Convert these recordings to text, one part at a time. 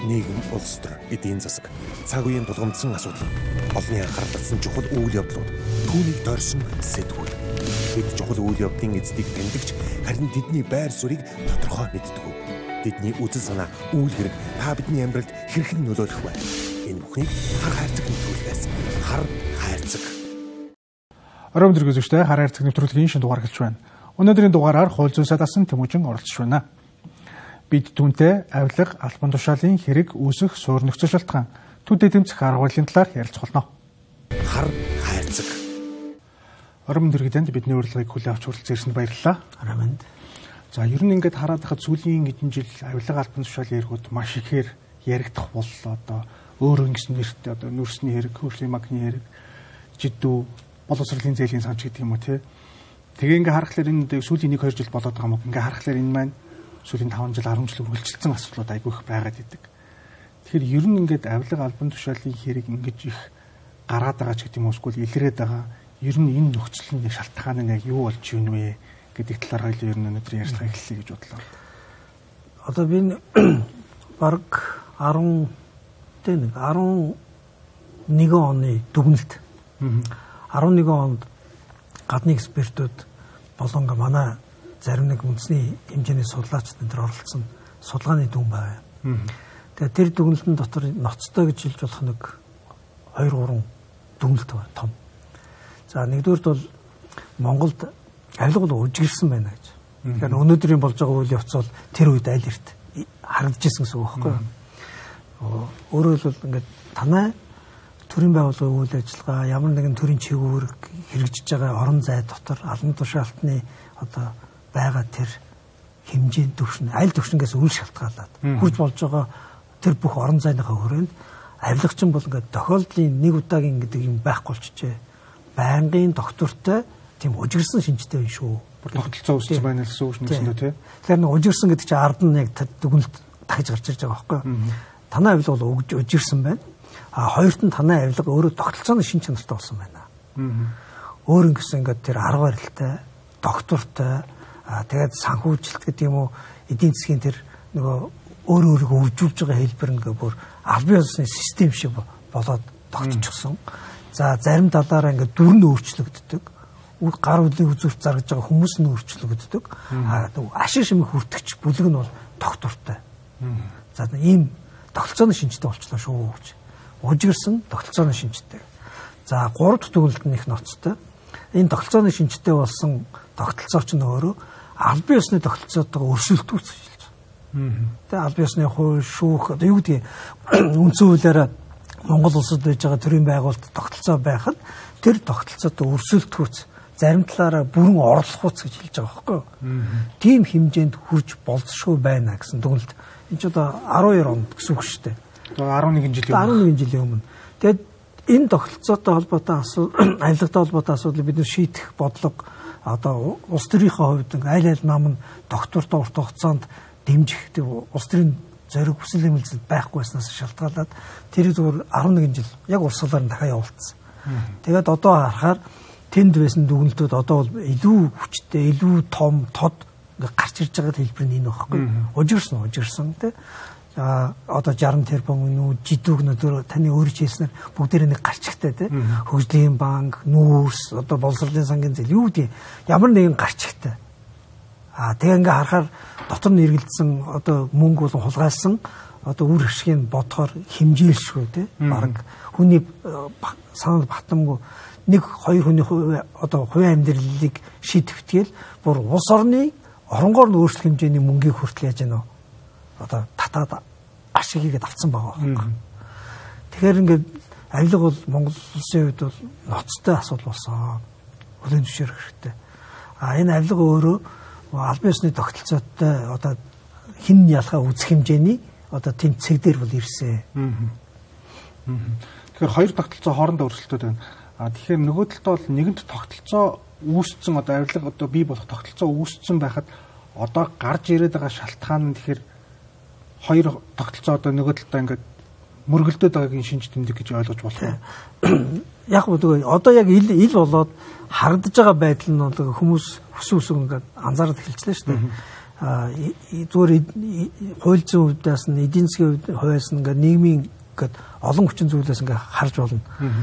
нийгэм, улс төр, эдийн засаг, цаг үеийн тулгамдсан асуудал, олонний анхаарал татсан чухал үйл явдлууд, түүнийг тойрсон сэтгүүл. Бид чухал үйл явдлын эздийг тэмдэгч, харин тэдний байр суурийг тодорхой мэддэг. Тэдний үзэл санаа, үйл хэрэг та бидний амьдралд хэрхэн нөлөөлөх вэ? Энэ бүхнийг хар хайрцаг нэвтрүүлгээс хар хайрцаг. Орон дэргэзүүштэй хар хайрцаг нэвтрүүлгийн шинэ дугаар эхэлж байна. Өнөөдрийн дугаараар хууль зүйн сайдсан Тэмүүжин оролцож байна. Бид түүнтэй авилга, албан тушаалын хэрэг үүсэх суур нөхцөл шалтгаан, төдий тэмцэх арга барилын талаар ярилцах болно. Хар хайрцаг. Орон дэргэдэнд бидний урилгыг хүлээн авч хүрэлцэн ирсэнд баярлалаа. Араманд. За ер нь ингээд хараад байхад сүүлийн хэдэн жил авилга, албан тушаалын хэрэгүүд маш ихээр яригдах боллоо. Одоо өөр ингэсэн нэртэй одоо нүрсний хэрэг, хөршлийн магны хэрэг, жидүү, боловсролын зээлийн санч гэдэг юм уу те. Тэгээ ингээ харахаар энэ сүүлийн 1-2 жил болоод байгаа юм. Ингээ харахаар энэ маань сүүлийн 5 жил 10 жил үргэлжилсэн асуудлууд айгүй их байгаад идэг. Тэгэхээр ер нь ингээд авилга, албан тушаалын хэрэг ингэж их гараад байгаа ч гэдэг юм уу эсвэл илрээд байгаа. Ер нь энэ нөхцөлийн шалтгаан нь яг юу болж юм бэ гэдэг талаар хоёул ер нь өнөөдөр ярьцгаа эхэллэе гэж бодлоо. Одоо би баг 11 оны дүгнэлт 11 онд гадны экспертүүд болон манай зарим нэг үндэсний хэмжээний судлаачид энэ төр оролцсон судалгааны дүн байна. Тэгээ тэр дүгнэлтэн дотор ноцтой гэж хэлж болох нэг 2-3 дүгнэлт байна том. За нэгдүгürt бол Монголд авилга бол үжиглсэн байна гэж. Тэгэхээр өнөөдрийн болж байгаа үйл явц бол тэр үед аль эрт харагдажсэн гэсэн үг байхгүй юу? Өөрөөр хэлбэл ингээд танай төрийн байгууллагын үйл ажиллагаа ямар нэгэн төрийн чиглэлээр хэрэгжиж байгаа орон зай дотор албан тушаалтны одоо байгаа тэр хэмжээний түвшин аль түвшингээс үл шалтгаалаад хурж болж байгаа тэр бүх орон зайныхаа хүрээнд авилгачин бол ингээд тохиолдлын нэг удаагийн гэдэг юм байхгүй болчихжээ. Байнгын доктортой тийм үжигэрсэн шинжтэй байна шүү. Бүр тогтолцоо үүсэж байна гэсэн үг нэг тийм. Тэгэхээр нэг үжигэрсэн гэдэг чинь ард нь яг дүгнэлт дахиж гарч ирж байгаа байхгүй юу? Танай авилга бол үжигэрсэн байна. Хоёрт нь танай авилга өөрөө тогтолцооны шин чанартай болсон байна. Өөр ингэсэн ингээд тэр арга барилтай, доктортой, тэгээд санхүүжилт гэдэг юм уу, эдийн засгийн тэр нөгөө өөрийгөө өвжүүлж байгаа хэлбэр ингээ бүр албан ёсны систем шиг болоод тогтчихсон. За зарим талаараа ингээ дүр нь өөрчлөгддөг. Гар үлийн үзүүрт заргаж байгаа хүмүүс нь өөрчлөгддөг. Ашиг шимэг хүртэгч бүлэг нь бол доктортой. За ийм тогтолцооны шинжтэй болчихлоо шүү гэж. Үжигэрсэн тогтолцооны шинжтэй. За 3 дахь дүгнэлт нь их ноцтой. Энэ тогтолцооны шинжтэй болсон тогтолцоо ч нөөрөө албан ёсны тогтолцоотойгоо өрсөлдөх үүсэж байна. Тэгээ албан ёсны хууль, шүүх одоо юу гэдгийг үндсэн хуулиараа Монгол улсад байж байгаа төрийн байгуулалт тогтолцоо байхад тэр тогтолцоотой өрсөлдөх үүс зарим талаараа бүрэн орлох үүс гэж хэлж байгаа байхгүй юу? Тийм хэмжээнд хүрч болцшгүй байна гэсэн дүгнэлт. Энэ ч одоо 12 онд гэсэн үг шүү дээ. 11 жилийн өмнө. Тэгээд энэ тогтолцоотой холбоотой асуудал, авилгатай холбоотой асуудлыг бид шийдэх бодлого одоо улс төрийнхөө хувьд аль нам нь доктортой урт хугацаанд дэмжих улс төрийн зориг хүсэл эмгэлзэл байхгүй байснаас шалтгаалаад тэр зүгээр 11 жил яг урсгалаар нь дахиад явуулсан. Тэгээд одоо харахаар тэнд байсан дүгнэлтүүд одоо бол илүү хүчтэй, илүү том, тод гарч ирж байгаа хэлбэр нь энэ байхгүй. Үжигэрсэн тий. Одоо 60 тэрбум нүү жидүүг нөдөр таны өөрөө хэлснээр бүгдээрээ нэг гарчигтай тий. Хөгжлийн банк, нүүрс, одоо боловсролын сангийн зээл юу гэдэг ямар нэгэн гарчигтай. Тэгээ ингээ харахаар дотор нь эргэлдсэн одоо мөнгө болон хулгайлсан одоо үр ашгийг бодохоор хэмжээлшгүй тий. Бараг хүний санал батамгүй 1-2 хүний одоо хувийн амьдралыг шийдвэтгэл бүр улс орны оронгоор нь өөрчлөх хэмжээний мөнгийг хүртэл яаж яана одоо татаад ашигийг авцсан байгаа байхгүй. Тэгэхээр ингээд авилга бол Монгол улсын хувьд бол ноцтой асуудал болсон. Хүлээн зөвшөөрөх хэрэгтэй. Энэ авилга өөрөө албан ёсны тогтолцоотой одоо хин ялгаа үзэх хэмжээний одоо тийм цэг дээр бол ирсэн. Тэгэхээр хоёр тогтолцоо хоорондоо өрсөлдөд байна. Тэгэхээр нөгөө талд бол нэгэнт тогтолцоо үүссэн одоо авилга одоо бий болох тогтолцоо үүссэн байхад одоо гарч ирээд байгаа шалтгаан нь тэгэхээр хоёр тогтолцоо одоо нөгөө талдаа ингээд мөргөлдөд байгаагийн шинж тэмдэг гэж ойлгож болох уу? Яг үгүй одоо яг ил болоод харагдаж байгаа байдал нь бол хүмүүс хүсүүсүг ингээд анзаараад эхэлчихлээ шүү дээ. зүгээр хууль зүйн хувьдаас нь эдийн засгийн хувьдаас нь ингээд нийгмийн ингээд олон хүчин зүйлээс ингээд харж болно.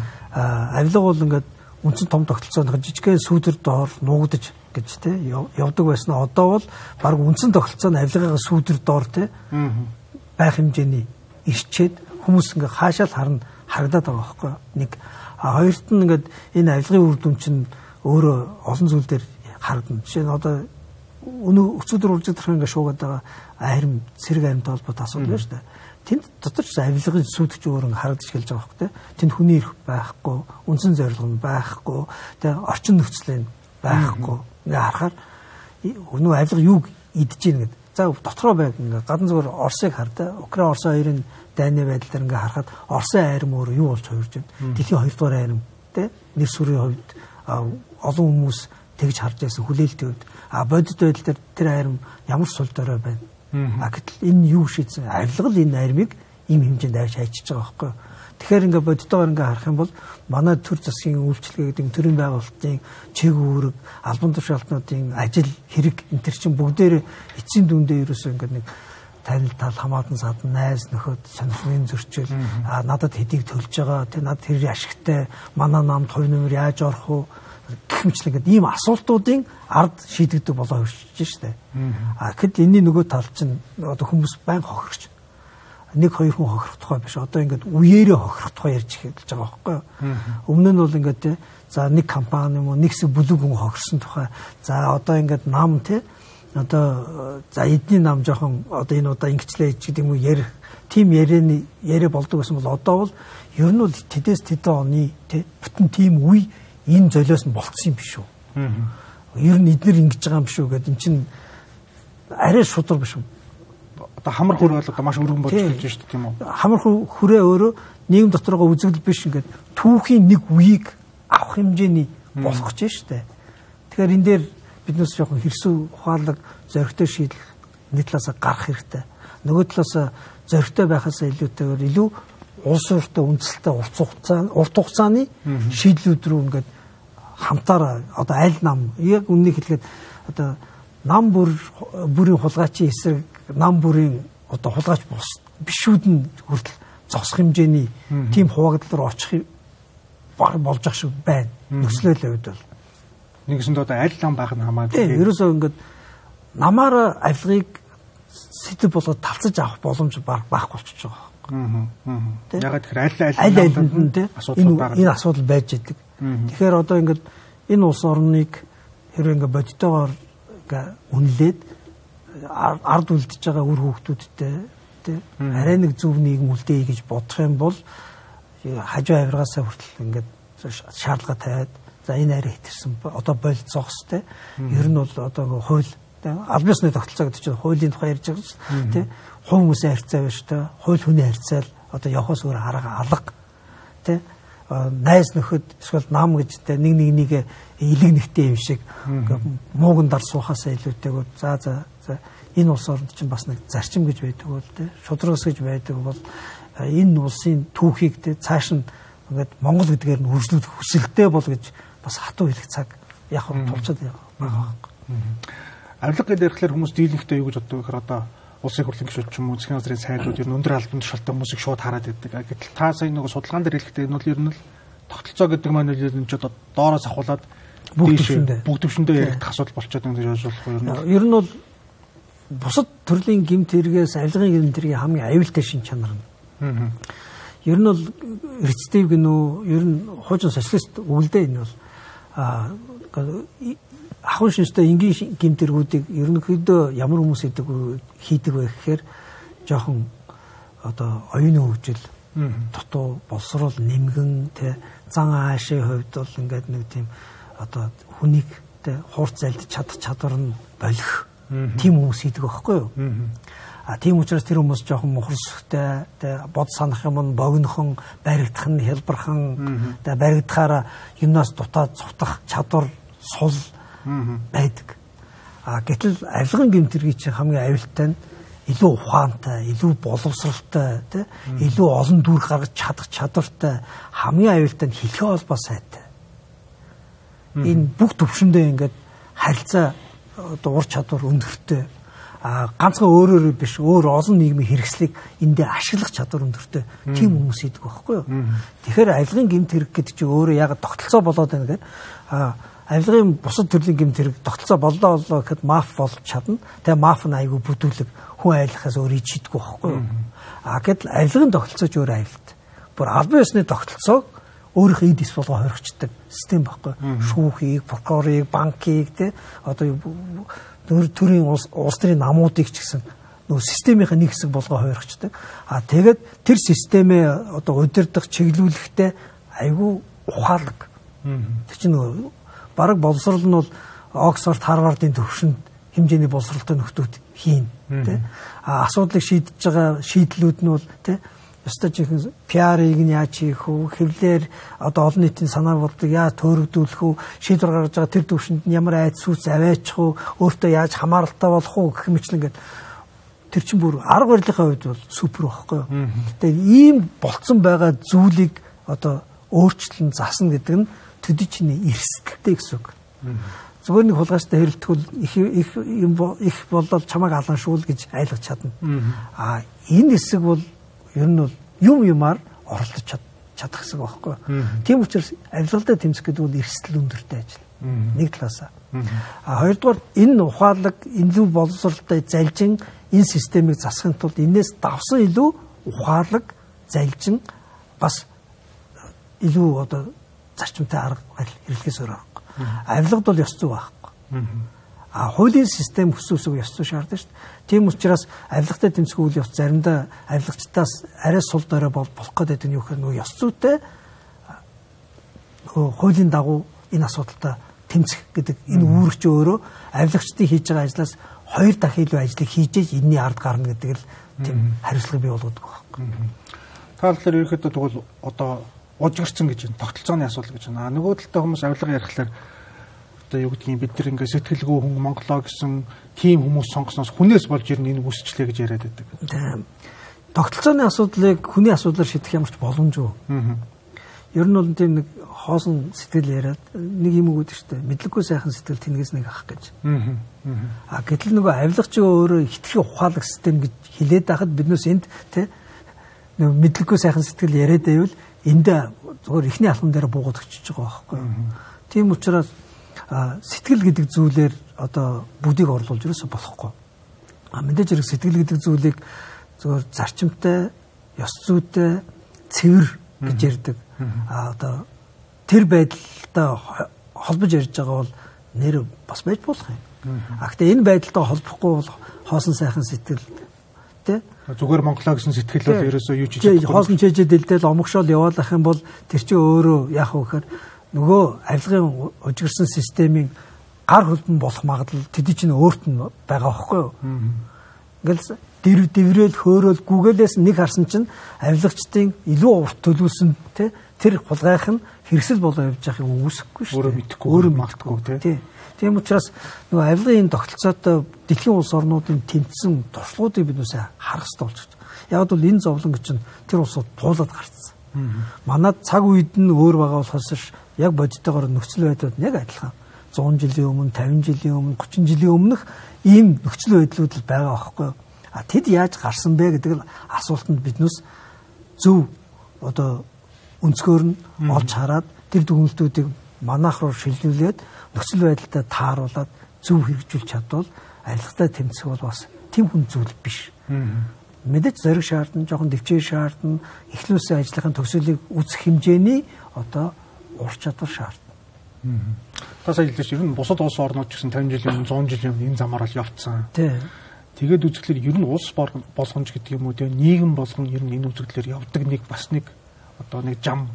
Авилга бол ингээд үндсэн том тогтолцооны жижигхэн сүүдэр доор нуугдаж гэж те явдаг байсан. Одоо бол баг үндсэн тогтолцооны авилгын сүүдэр доор те байх хэмжээний ирчээд хүмүүс ингээд хаашаа л харагдаад байгаа байхгүй. Нэг хоёрт нь ингээд энэ авилгын үр дүн чинь өөрөө олон зүйл дээр харагдана. Жишээ нь одоо өцөдөр үржидэрх ингээд шуугаад байгаа харим цэрэг харимтай холбоотой асуудал байна шүү дээ. Тэнд дотор ч авилгын сүйдч өөр ингээд харагдаж эхэлж байгаа байхгүй. Тэнд хүний эрх байхгүй, үндсэн зорилго нь байхгүй, тэгээ орчин нөхцөл нь байхгүй. Ингээд харахаар өнөө авилга юу идэж ийн гэдэг. За дотроо байг ингээд гадна зүгээр Оросыг хардаа. Украин Орос хоёрын дайны байдлаар ингээд харахад Оросын айрам өөр юу болж хувирж байна. Дэлхийн хоёрдугаар айрам те нэр сүрийн хувьд олон хүмүүс тэгж харж байсан хүлээлтийн үед бодит байдал дээр тэр айрам ямар сул дорой байна. Гэтэл энэ юу шийдсэн авилга л энэ айрмыг ийм хэмжээнд авч хайчиж байгаа байхгүй. Тэгэхээр ингээд бодитоор ингээд харах юм бол манай төр засгийн үйлчлэгээ гэдэг төрийн байгуулалтын чиг үүрэг, албан тушаалтнуудын ажил хэрэг энэ төр чинь бүгдээрээ эцсийн дүндээ ерөөсөө ингээд нэг танил тал хамаатан садан найз нөхөд сонирхлын зөрчил надад хэдийг төлж байгаа тэр надад тэр ашигтай манай намд хувь нэмэр яаж орох уу гэх мэт ингээд ийм асуултуудын ард шийдэгдэг болоо хөрчиж штэ. Гэхэд энэний нөгөө тал чинь одоо хүмүүс байн хохирч нэг хоёр хүн хохирох тухай биш. Одоо ингээд үеэрээ хохирох тухай ярьж эхэлж байгаа байхгүй юу? Өмнө нь бол ингээд те за нэг компани юм уу нэг хэсэг бүлэг хүн хохирсон тухай. За одоо ингээд нам те одоо за эдний нам жоохон одоо энэ удаа ингэчлээ гэдэг юм уу тийм яриа болдог гэсэн бол одоо бол ер нь бол тэдээс тэдэн оны те бүтэн тийм үе энэ золиос нь болцсон юм биш үү? Ер нь эднэр ингэж байгаа юм биш үү гэдэг эн чинь арай шудар биш үү? Одоо хамар хүрээ бол одоо маш өргөн болж ирж байна шүү дээ тийм үү? Хамар хүрээ өөрөө нийгэм доторгоо үзэгдэл биш ингээд түүхийн нэг үеийг авах хэмжээний болох гэж шүү дээ. Тэгэхээр энэ дээр биднээс жоохон хэрсүү ухаалаг зоригтой шийдэл нэг талаасаа гарах хэрэгтэй. Нөгөө талаасаа зоригтой байхаасаа илүүтэйгээр илүү улс ортой үндэслэлтэй урт хугацааны шийдлүүд рүү ингээд хамтаараа одоо аль нам яг үннийг хэлгээд одоо нам бүрийн хулгайчийн эсрэг нам бүрийн одоо хулгайч бишүүд нь хүртэл зогсох хэмжээний тийм хуваагдал руу очих болж ах шиг байна. Нөхцөлөлийн үед бол нэгсэнд одоо аль нам байх нь хамаагүй. Тийм ерөөсөө ингээд намаараа авилгыг сэтэв болгоод талцаж авах боломж байхгүй болчихж байгаа. Ягаад тэгэхээр аль энэ асуудал байж идэг. Тэгэхээр одоо ингээд энэ улс орныг хэрэг ингээд бодитоогоор үнэлээд ард үлдэж байгаа үр хүүхдүүдтэй тий арай нэг зөв нийгэм үлдээе гэж бодох юм бол хажуу авиргаасаа хүртэл ингээд шаардлага тавиад за энэ арай хэтэрсэн одоо болцоохс тий ер нь бол одоо хууль аль ёсны тогтолцоо гэдэг чинь хуулийн тухай ярьж байгаа шүү тий хувь хүмүүсийн харьцаа биш тий хууль хүний харьцаал одоо явахаас өөр арга алга тий найз нөхөд эсвэл нам гэж тий нэг илэг нэгтэй юм шиг мууган дар суухаасаа илүүтэйгээр за энэ улс орнд чинь бас нэг зарчим гэж байдаг бол тий шудрагс гэж байдаг бол энэ улсын түүхийг тий цааш нь ингээд Монгол гэдгээр нь хөгжлөх хүсэлтэй бол гэж бас хатуу хэлэх цаг яг тулцаад байгаа. Авилга гэдэг ярихлаар хүмүүс дийлэнхтэй юу гэж боддог гэхээр одоо улсын хурлын гишүүд ч юм уу засгийн газрын сайдууд ер нь өндөр албан тушаалтай хүмүүсийг шууд хараад байдаг. Гэтэл та сая нэг судалгаан дээр хэлэхдээ энэ бол ер нь л тогтолцоо гэдэг маань ер нь ч одоо доороос ахуулаад бүгд төвшөндөө яригдах асуудал болчиход байгаа гэж ойлгох юм. Ер нь бол бусад төрлийн гэмт хэрэгээс авилгын гэмт хэрэгийн хамгийн аюултай шин чанар нь. Ер нь бол рецидив гэнүү ер нь хуучин социалист үгэлдээ энэ бол ахуй шинжтэй энгийн гэмт хэрэгүүдийг ерөнхийдөө ямар хүмүүс хийдэг вэ гэхээр жоохон одоо оюуны хөгжил дутуу боловсрол нэмгэн тэ зан аашийн хувьд бол ингээд нэг тийм одоо хүнийг тэ хуурц залдж чадах чадвар нь болох тийм хүмүүс хийдэг байхгүй юу? Тийм учраас тэр хүмүүс жоохон мухарсхтай тэ бод санах юм нь богинохон баригдах нь хэлбархан тэ баригдахаараа юунаас дутаад цутах чадвар сул байдаг. Гэтэл авилгын гэмт хэргийн чинь хамгийн аюултай нь илүү ухаантай, илүү боловсралтай, тэ илүү олон дүр гаргаж чадах чадвартай, хамгийн аюултай нь хэлхээ холбоо сайтай. Энэ бүх төвшөндөө ингээд харилцаа ур чадвар өндөртэй. ганцхан өөрөөр биш өөр олон нийгмийн хэрэгслийг эндээ ашиглах чадвар өндөртэй тийм хүмүүс идэх байхгүй юу. Тэгэхээр авилгын гэмт хэрэг гэдэг чинь өөрөө яг тогтолцоо болоод байна гэдэг. Авилгын бусад төрлийн гэмт хэрэг тогтолцоо боллоо гэхэд маф болж чадна. Тэгээ маф нь айгүй бүдүүлэг хүн айлахаас өөр ичдэг байхгүй юу. Гэтэл авилгын тогтолцоо ч өөр айлт. Бүр албан ёсны тогтолцоог өөрийнхөө эд ис болгоо хоригчдаг систем байхгүй. Шүүхийг, прокурорыг, банкийг те одоо төрийн улс төрийн намуудыг ч гэсэн нөө системийн нэг хэсэг болгоо хоригчдаг. Тэгээд тэр системээ одоо удирдах, чиглүүлэхдээ айгүй ухаалаг. Тэр чинь бараг боловсрол нь бол Оксфорд, Харвардын төвшөнд хэмжээний боловсролтой нөхдүүд хийн тий. Асуудлыг шийдэж байгаа шийдлүүд нь бол тий ёстой чихэн PR-ыг нь яаж хийх вэ? Хэвлэр одоо олон нийтийн санаа бодлыг яаж төөрөгдүүлэх вэ? Шийдвэр гаргаж байгаа тэр төвшөнд ямар айц сүс аваачих вэ? Өөртөө яаж хамааралтай болох вэ гэх мэтлэн ингээд тэр чинь бүр арга барилынхаа хувьд бол супер байхгүй юу? Тэгээд ийм болцсон байгаа зүйлийг одоо өөрчлөн засна гэдэг нь төдий чиний эрсдэлтэй гэсэн үг. Зүгээр нэг хулгайчтай хэрэлтгүүл их болоод чамайг алан шуул гэж айлгаж чадна. Энэ хэсэг бол ер нь бол юмар оролдож чадах хэсэг байхгүй. Тийм учраас авилгалдаа тэмцэх гэдэг бол эрсдэл өндөртэй ажил. Нэг талаасаа. Хоёрдугаар энэ ухаалаг илүү боловсролтой залжин энэ системийг засахын тулд энээс давсан илүү ухаалаг залжин бас илүү одоо зарчимтай арга барил хэрэглэхээс өөр байхгүй. Авилгад бол ёс зүй байхгүй. Хуулийн систем хүсвэсэг ёс зүй шаарддаг шүү дээ. Тийм учраас авилгатай тэмцэх үйл явц заримдаа авилгачдаас арай сул дорой болох гэдэг нь юу гэхээр нөгөө ёс зүйтэй хуулийн дагуу энэ асуудалтай тэмцэх гэдэг энэ үүрэгч өөрөө авилгачдын хийж байгаа ажлаас 2 дахин илүү ажлыг хийж энэний ард гарна гэдэг л тийм хариуцлага бий болгодог байхгүй. Тааллаар ерөөхдөө тэгвэл одоо ужигэрсэн гэж байна. Тогтолцооны асуудал гэж байна. Нөгөө талдаа хүмүүс авилга ярихлаар одоо юу гэдгийг бид нар ингээ сэтгэлгүй хүн Монголоо гэсэн тийм хүмүүс сонгосноос хүнээс болж ирнэ энэ үсчлээ гэж яриад байдаг. Тогтолцооны асуудлыг хүний асуудлаар шийдэх ямар ч боломжгүй. Ер нь бол тийм нэг хоосон сэтгэл яриад нэг юм өгöd шүү дээ. Мэдлэггүй сайхан сэтгэл тэнэгс нэг ах гэж. Гэтэл нөгөө авилгач өөрөө хитрхи ухаалаг систем гэж хэлээд байхад биднээс энд тэ нөгөө мэдлэггүй сайхан сэтгэл яриад байвал энд зөвхөн ихний алхам дээр буугаад очиж байгаа байхгүй. Тийм учраас сэтгэл гэдэг зүйлээр одоо бүдийг орлуулж ерөөсө болохгүй. Мэдээж хэрэг сэтгэл гэдэг зүйлийг зөвхөн зарчимтай, ёс зүйтэй, цэвэр гэж ярьдаг. Одоо тэр байдалтай холбож ярьж байгаа бол нэр бас байж болох юм. Гэхдээ энэ байдалтай холбохгүй бол хоосон сайхан сэтгэл тэ зүгээр Монголоо гэсэн сэтгэл бол ерөөсөө юу ч хийж хоосон чэжээ дэлдэл омогшоол яваалах юм бол тэр чинь өөрөө яах вэ гэхээр нөгөө авилгын ужигэрсэн системийн гар хөлбөн болох магадлал тэд чинь өөрт нь байгаа байхгүй юу. Ингээл дэврээл хөөрөөл гүгэлээс нэг харсан чинь авилгачдын илүү урт төлөвлөсөн тэр хулгайх нь хэрэгсэл болоо явж байхыг үүсэхгүй шүү дээ. Өөрөө мэдхгүй тий. Тийм учраас нөгөө авилгын энэ тогтолцоотой дэлхийн улс орнуудын тэмцсэн туршлагуудыг бид нүсээ харах хэрэгтэй болж байна. Яг бол энэ зовлон чинь тэр улсууд туулаад гарцсан. Манайд цаг үед нь өөр байгаа болохоос яг бодиттойгоор нөхцөл байдлууд яг адилхан. 100 жилийн өмнө, 50 жилийн өмнө, 30 жилийн өмнөх ийм нөхцөл байдлууд л байгаа байхгүй юу? Тэд яаж гарсан бэ гэдэг л асуултанд биднээс зөв одоо өнцгөр нь олж хараад тэр дүгнэлтүүдийг манайх руу шилжүүлээд нөхцөл байдалтай тааруулаад зөв хэрэгжүүлж чадвал авилгатай тэмцэх бол бас тийм хүн зүйл биш. Мэдээж зориг шаардна, жоохон дэвчээр шаардна, эхлүүлсэн ажлынхаа төгсөлийг үүсэх хэмжээний одоо ур чадвар шаардна. Тасаа хэлж ер нь бусад улс орнууд ч гэсэн 50 жилийн өмнө 100 жилийн өмнө энэ замаар л явцсан. Тэгээд үзэхлээр ер нь улс болгоомж гэдэг юм уу те нийгэм болгон ер нь энэ үзэгдлэр явдаг нэг бас нэг одоо нэг зам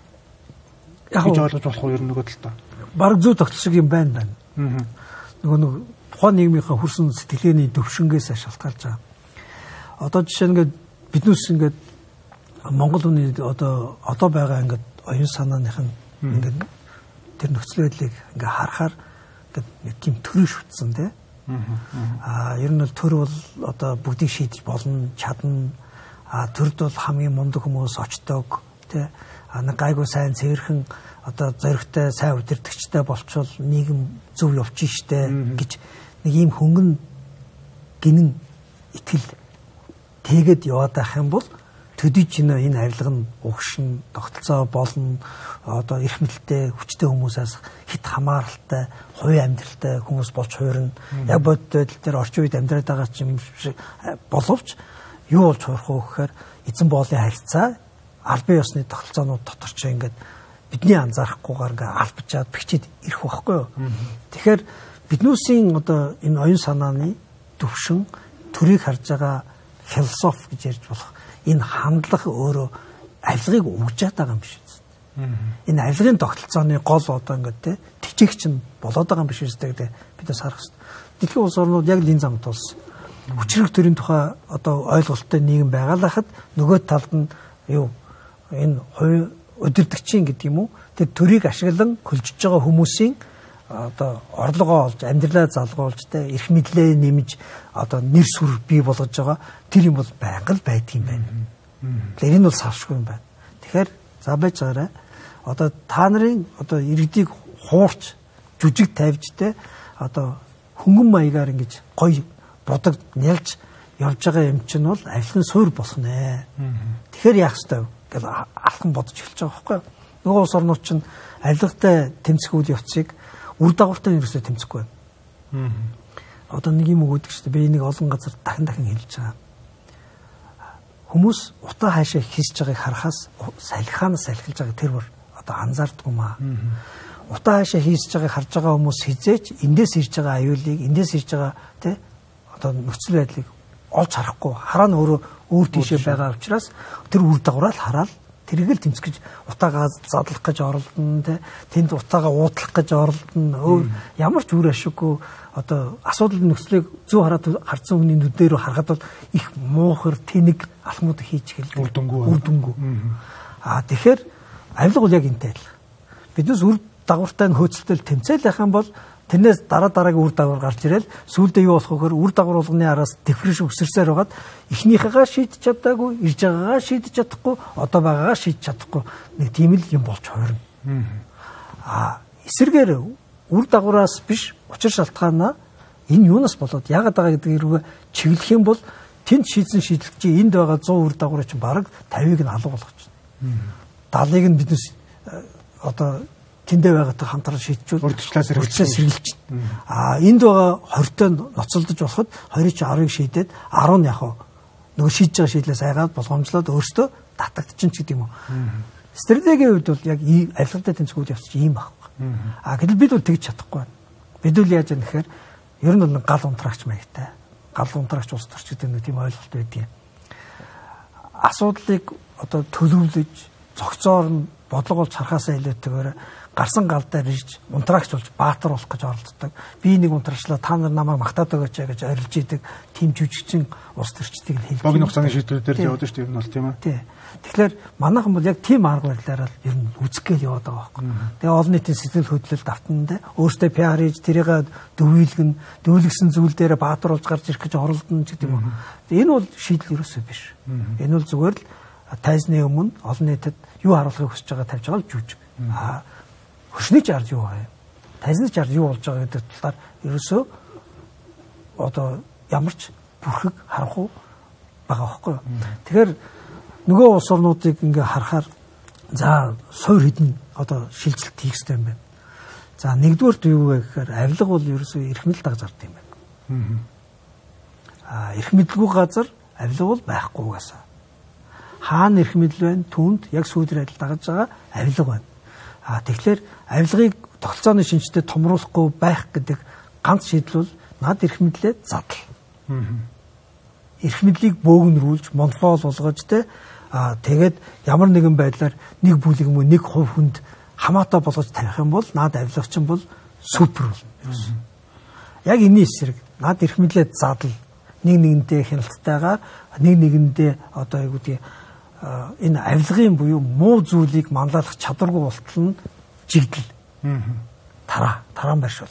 гэж ойлгож болох уу ер нь нөгөө талдаа. Бараг зүй тогтол шиг юм байна. Нөгөө нэг тухайн нийгмийнхаа хүрсэн сэтгэлгээний төвшнгээс шалтгаалж байгаа. Одоо жишээ нь ингээд биднээс ингээд Монгол хүний одоо байгаа ингээд оюун санааных нь ингээд тэр нөхцөл байдлыг ингээд харахаар ингээд тийм төрөө шүтсэн тий. Ер нь бол төр бол одоо бүгдийг шийдэж болно, чадна. Төрд бол хамгийн мундаг хүмүүс очдог тий. Нэг гайгүй сайн цэвэрхэн одоо зоригтой, сайн удирдагчтай болчвол нийгэм зөв явчих штэ гэж нэг ийм хөнгөн гинэн итгэл тэгээд яваад байх юм бол төдийч энэ авилга нь угшин тогтолцоо болно одоо эрх мэдэлтэй хүчтэй хүмүүсээс хит хамааралтай хувийн амьдралтай хүмүүс болж хуурна яг бодит байдал дээр орчин үед амьдраад байгаа юм шиг боловч юу болж хуурах вэ гэхээр эзэн боолын харьцаа аль бие усны тогтолцоонууд дотор ч ингээд бидний анзаарахгүйгээр ингээд албачаад бичиж ирэх байхгүй юу. Тэгэхээр биднүүсийн одоо энэ оюун санааны төвшин төрийг харж байгаа философи гэж ярьж болох энэ хандлага өөрөө авилгыг угжаад байгаа юм биш үү? Энэ авилгын тогтолцооны гол одоо ингээд тэжээгч нь болоод байгаа юм биш үү гэдэг бидээс харах хэрэгтэй. Дэлхийн улс орнууд яг л энэ замд болсон. Хүчрэг төрийн тухай одоо ойлголттой нийгэм байгаалахад нөгөө талд нь юу энэ хувь удирдгчийн гэдэг юм уу тэр төрийг ашиглан хөлжиж байгаа хүмүүсийн одоо орлогоо олж амьдралаа залгуулж тэ эрх мэдлээ нэмж одоо нэр сүр бий болгож байгаа тэр юм бол байнга л байдгийн байна. Тэгэхээр энэ бол салшгүй юм байна. Тэгэхээр за байж байгаарай. Одоо та нарын одоо иргэдийг хуурч жүжиг тавьж тэ одоо хөнгөн маягаар ингэж гоё бодог нялж явж байгаа юм чинь бол авилгын суурь болох нэ. Тэгэхээр яах ёстой вэ гэж алхан бодож эхэлж байгаа байхгүй юу? Нөгөө улс орнууд чинь авилгатай тэмцэх үйл явцыг үр дагавартай ерөөсөө тэмцэхгүй байна. Одоо нэг юм өгөөдөг шүү дээ. Би энийг олон газар дахин хэлж байгаа. Хүмүүс утаа хаашаа хийсэж байгааг харахаас салхианаас салхилж байгааг тэр бүр одоо анзаардгүй маа. Утаа хаашаа хийсэж байгааг харж байгаа хүмүүс хизээч эндээс ирж байгаа аюулыг, эндээс ирж байгаа тий одоо нөхцөл байдлыг олж харахгүй. Хараа нь өөр тийшээ байгаа учраас тэр үр дагавраа хараад тэрийг л тэмцэх гэж утаагаа задлах гэж оролдоно тэнд утаагаа уудлах гэж оролдоно өөр ямар ч үр ашиггүй одоо асуудал нөхцөлийг зүү харсан хүний нүдээр харахад бол их муухар тэнэг алхмууд хийж эхэлдэг үрдөнгүү тэгэхээр авилга бол яг энтэй л биднээс үр дагавартай нь хөөцөлтөл тэмцээл байх юм бол тэрнээс дараагийн үр дагавар гарч ирэл сүүлдээ юу болох вэ гэхээр үр дагавар болгоны араас дифреш өсөрсээр байгаад эхнийхээгээ шийдэж чадаагүй ирж байгаагаа шийдэж чадахгүй одоо байгаагаа шийдэж чадахгүй нэг тийм л юм болж хуурна. Эсэргээр үр дагавраас биш учир шалтгаанаа энэ юунаас болоод яагаад байгаа гэдгийг рүүгээ чиглэх юм бол тэнд шийдсэн шийдлэг чи энд байгаа 100 үр дагаврыг чинь бараг 50-ыг нь алга болгож байна. 70-ыг нь биднес одоо тэндээ байгаатай хамтран шийдчихвэл урдчлаас сэргийлж байна. Энд байгаа 20-той ноцолдож болоход 20-ыг чи 10-ыг шийдээд 10 нь яг нөгөө шийдэж байгаа шийдлээс айгаад болгоомжлоод өөртөө татагдчихын ч гэдэг юм уу. Стратегийн хувьд бол яг авилгатай тэмцэх үйл явц ийм байхгүй. Гэтэл бид бол тэгж чадахгүй байна. Бид бол яаж юм гэхээр ер нь бол гал унтрагч маягтай. Гал унтрагч улс төрч гэдэг нэг тийм ойлголт байдгийг. Асуудлыг одоо төлөвлөж цогцоор нь бодлого болж харахаасаа илүүтэйгээр гарсан галдаа бирж унтраагч болж баатар болох гэж оролддог. Би нэг унтраачлаа та нар намайг магтаад өгөөч гэж орилж идэг тийм жүжигчин улс төрчдгийг хэлж байна. Богино хугацааны шийдвэрүүд л явдаг шүү дээ энэ бол тийм ээ. Тий. Тэгэхээр манайхан бол яг тийм арга барилаараа л ер нь үзэх гээл яваад байгаа байхгүй. Тэгээ олон нийтийн сэтгэл хөдлөл давтнаа өөртөө PR хийж тэрийг дүүлгсэн зүйл дээр баатар болж гарч ирэх гэж оролдоно гэдэг юм уу. Энэ бол шийдэл ерөөсөө биш. Энэ бол зүгээр л тайзны өмнө олон нийтэд юу харуулахыг хүсэж байгаа тавьж байгаа л жүжиг. Хөшний чарж юу вэ? Тайзны чарж юу болж байгаа гэдэг талаар ерөөсөө одоо ямар ч бүрхэг харахгүй байгаа байхгүй юу. Тэгэхээр нөгөө улс орнуудыг ингээ харахаар за суур хэдэн одоо шилжилт хийх хэрэгтэй юм байна. За нэгдүгээрт юу вэ гэхээр авилга бол ерөөсөө эрх мэдэл дагж ард юм байна. Эрх мэдэлгүй газар авилга бол байхгүй угаасаа. Хаана эрх мэдэл байна? Түүнд яг сүйдрэл дагаж байгаа авилга байна. Тэгэхээр авилгыг тогтолцооны шинжтэй томруулахгүй байх гэдэг ганц шийдэл бол над эрх мэдлээ задал. Эрх мэдлийг бөөгнөрүүлж, монфол болгож тэгээд ямар нэгэн байдлаар нэг бүлэг юм уу нэг хувь хүнд хамаатай болгож тавих юм бол над авилгач бол супер болно. Яг энэний эсрэг над эрх мэдлээ задал нэг нэгнтэй хяналтайгаар нэг нэгэндээ одоо юу гэдэг энэ авилгын буюу муу зүйлийг манлайлах чадваргүй болтол нь жигдэл. Тараан байршил.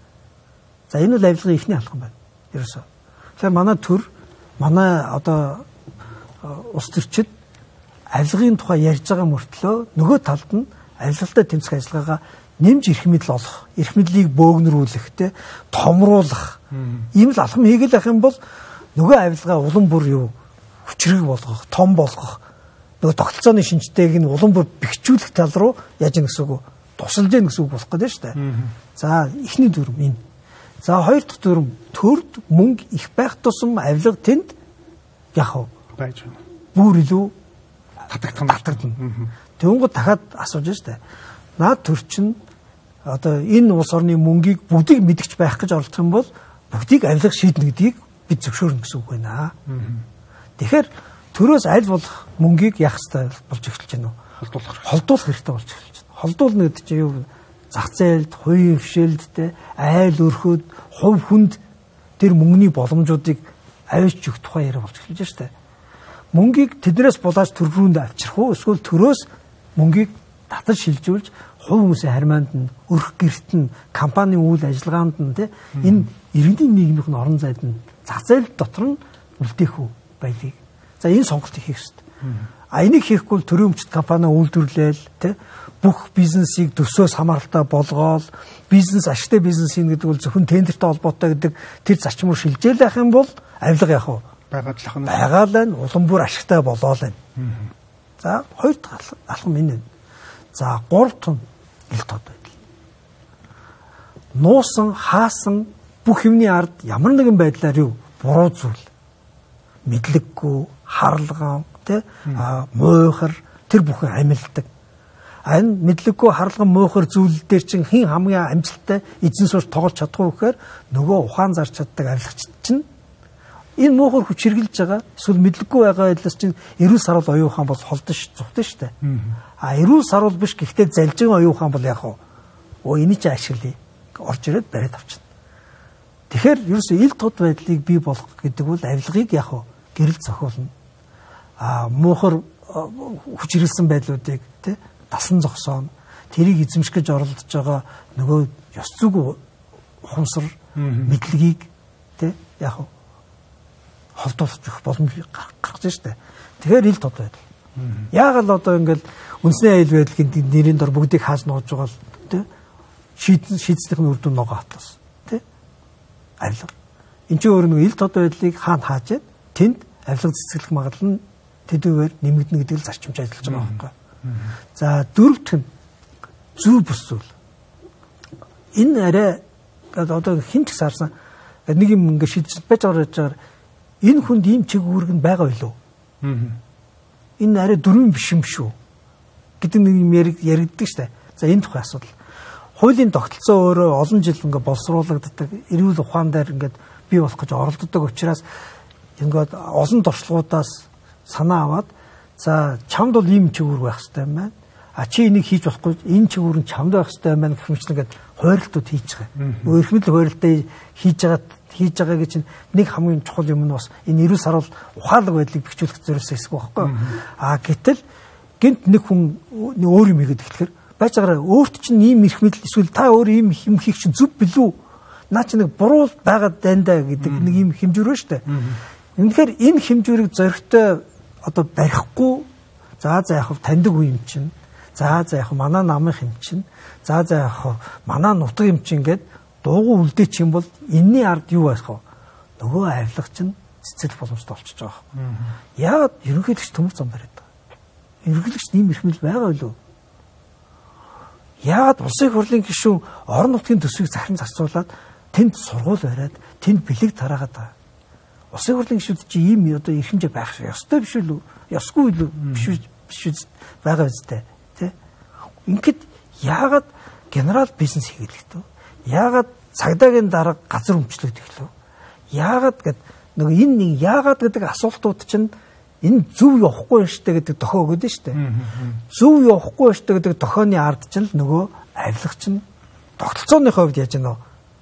За энэ бол авилгын ихний алхам байна. Ерөөсөө. Тэгэхээр манай одоо улс төрчид авилгын тухай ярьж байгаа мөртлөө нөгөө талд нь авилгалтай тэмцэх ажиллагаагаа нэмж эрх мэдэл олох, эрх мэдлийг бөөгнөрүүлэх, тэ томруулах. Ийм л алхам хийгээл ах юм бол нөгөө авилгаа улам бүр юу хүчрэг болгох, том болгох, нөгөө тогтолцооны шинжтэйг нь улам бүр бэхжүүлэх тал руу яаж нэгсэн үг тусалж яах гэсэн үг болох гэдэг шүү дээ. За эхний дүрм энэ. За хоёр дахь дүрм төрд мөнгө их байх тусам авилга тэнд яг байж байна. Бүр илүү татагдана. Тэнгууд дахиад асууж штэ. Наад төр чинь одоо энэ улс орны мөнгийг бүгдийг мэдгэж байх гэж оролдох юм бол бүгдийг авилга шийднэ гэдгийг бид зөвшөөрнө гэсэн үг байна. Тэгэхээр төрөөс аль болох мөнгийг яах ёстой болж эхэлж байна уу? Холдуулах хэрэгтэй болж эхэлж байна. Холдуулна гэдэг чинь юу? Зах зээлд, хувийн хвшээлдтэй, айл өрхөд, хувь хүнд тэр мөнгөний боломжуудыг авьяач өгөх тухай яриа болж эхэлж байна шүү дээ. Мөнгийг тэднээс булааж төр рүүнд авчрах уу? Эсвэл төрөөс мөнгийг татаж шилжүүлж хувь хүмүүсийн харьмаанд нь, өрх гэрт нь, компанийн үйл ажиллагаанд нь энэ иргэдийн нийгмийн орон зайд нь зах зээл дотор нь үлдээх үү байлиг. За энэ сонголтыг хийх ёстой. Энийг хийхгүй төрийн өмчт компани үйлдвэрлээл бүх бизнесийг төсөөс хамааралтай болгоол бизнес ашигтай бизнес хийн гэдэг бол зөвхөн тендертэй холбоотой гэдэг тэр зарчмаар шилжээл байх юм бол авилга яах вэ? Байгаалаа улам бүр ашигтай болоол байна. За хоёр дахь алхам энэ. За гурав дахь ил тод байдал. Нуусан хаасан бүх юмны ард ямар нэгэн байдлаар юу буруу зүйл мэдлэггүй харалгаан муухар тэр бүхэн амилдаг. Энэ мэдлэггүй харалган муухар зүйл дээр чинь хэн хамгийн амжилттай эзэн сурч тоглож чадахгүй гэхээр нөгөө ухаан зарч чаддаг авилгач чинь энэ муухар хүч хэрглэж байгаа эсвэл мэдлэггүй байгаа байдлаас чинь эрүүл сарвал оюун ухаан бол холдсон зүгтэн шүү дээ. Эрүүл сарвал биш гэхдээ залжин оюун ухаан бол яах вэ? Энийг чи ашиглая. Орж ирээд бариад авчихна. Тэгэхээр ерөөсөө ил тод байдлыг бий болгох гэдэг бол авилгыг яах вэ? Гэрэл зохиолно. Муухар хүч хэрглэсэн байдлуудыг дасан зогсооно. Тэрийг эзэмших гэж оролдож байгаа нөгөө ёс зүг ухамсар мэдлэгийг яг холдуулж өгөх боломж гаргаж штэ. Тэгэхээр ил тод байдал. Яг л одоо ингээл үндэсний аюул байдлын нэрийн дор бүгдийг хааж нууж байгаа л шийдснийх нь үр дүн ногоо хатсан. Авилга. Энд чинь өөр нэг ил тод байдлыг хаана хаажээд тэнд авилга цэцгэлэх магадлал нь тэдгээр нэмэгдэнэ гэдэг л зарчимж ажиллаж байгаа байхгүй. За дөрөвт нь зөв бүс зүйл. Энэ арай одоо хин ч сарсан нэг юм ингэ шийдэж байж байгаа энэ хүнд ийм чиг үүрэг нь байгаа билүү? Энэ арай дөрвөн биш юм шүү гэдэг нэг юм яригддаг штэ. За энэ тухай асуудал. Хуулийн тогтолцоо өөрөө олон жил ингэ боловсруулагддаг, эрүүл ухаан дээр ингэ бий болох гэж оролддог учраас ингээд олон туршлагуудаас санаа аваад за чамд бол ийм чиг үүрэг байх хэрэгтэй юм байна. Чи энийг хийж болохгүй энэ чиг үүрэг чамд байх хэрэгтэй юм байна гэх мэт ингээд хойролтууд хийж байгаа. Эрх мэдэл хойролтыг хийж байгааг чинь нэг хамгийн чухал юм нь бас энэ эрүүл сарвал ухаалаг байдлыг бэхжүүлэх зорилгоос эсэх байхгүй. Гэтэл гинт нэг хүн өөр юм хийгээд эхлэхээр байж байгаараа өөрт чинь ийм эрх мэдэл эсвэл та өөр ийм юм хийх чинь зөв билүү? Наа чи нэг буруу байгаад дандаа гэдэг нэг ийм хэмжүүрөө штэ. Үнэхээр энэ хэмжүүрийг зоригтой одоо барихгүй за яг таньдаг үе юм чинь за яг манай намынх юм чинь за яг манай нутаг юм чинь гээд дуугүй үлдээ чинь бол энэний ард юу байх вэ? Нөгөө авилга чинь цэцэл боломжтой болчихж байгаа юм. Яагаад ерөнхийлөгч төмөр зам бариад байгаа? Ерөнхийлөгч ийм эрх мэдэл байгаа билүү? Яагаад улсын хурлын гишүүн орон нутгийн төсвийг захин зарцуулаад тэнд сургууль бариад тэнд бэлэг тараагаад байгаа? Улсын хурлын гишүүд чи ийм одоо эрх хэмжээ байх ёстой биш үү? Ёсгүй юу? Биш байгаа үстэй. Ингээд яагаад генерал бизнес хийгээд вэ? Яагаад цагдаагийн дарга газар өмчлөгдөх вэ? Яагаад гэд нөгөө энэ нэг яагаад гэдэг асуултууд чинь энэ зөв явахгүй штэ гэдэг тохио өгöd нь штэ. Зөв явахгүй штэ гэдэг тохионы ард чинь л нөгөө авилга чинь тогтолцооны хувьд яаж гэнэ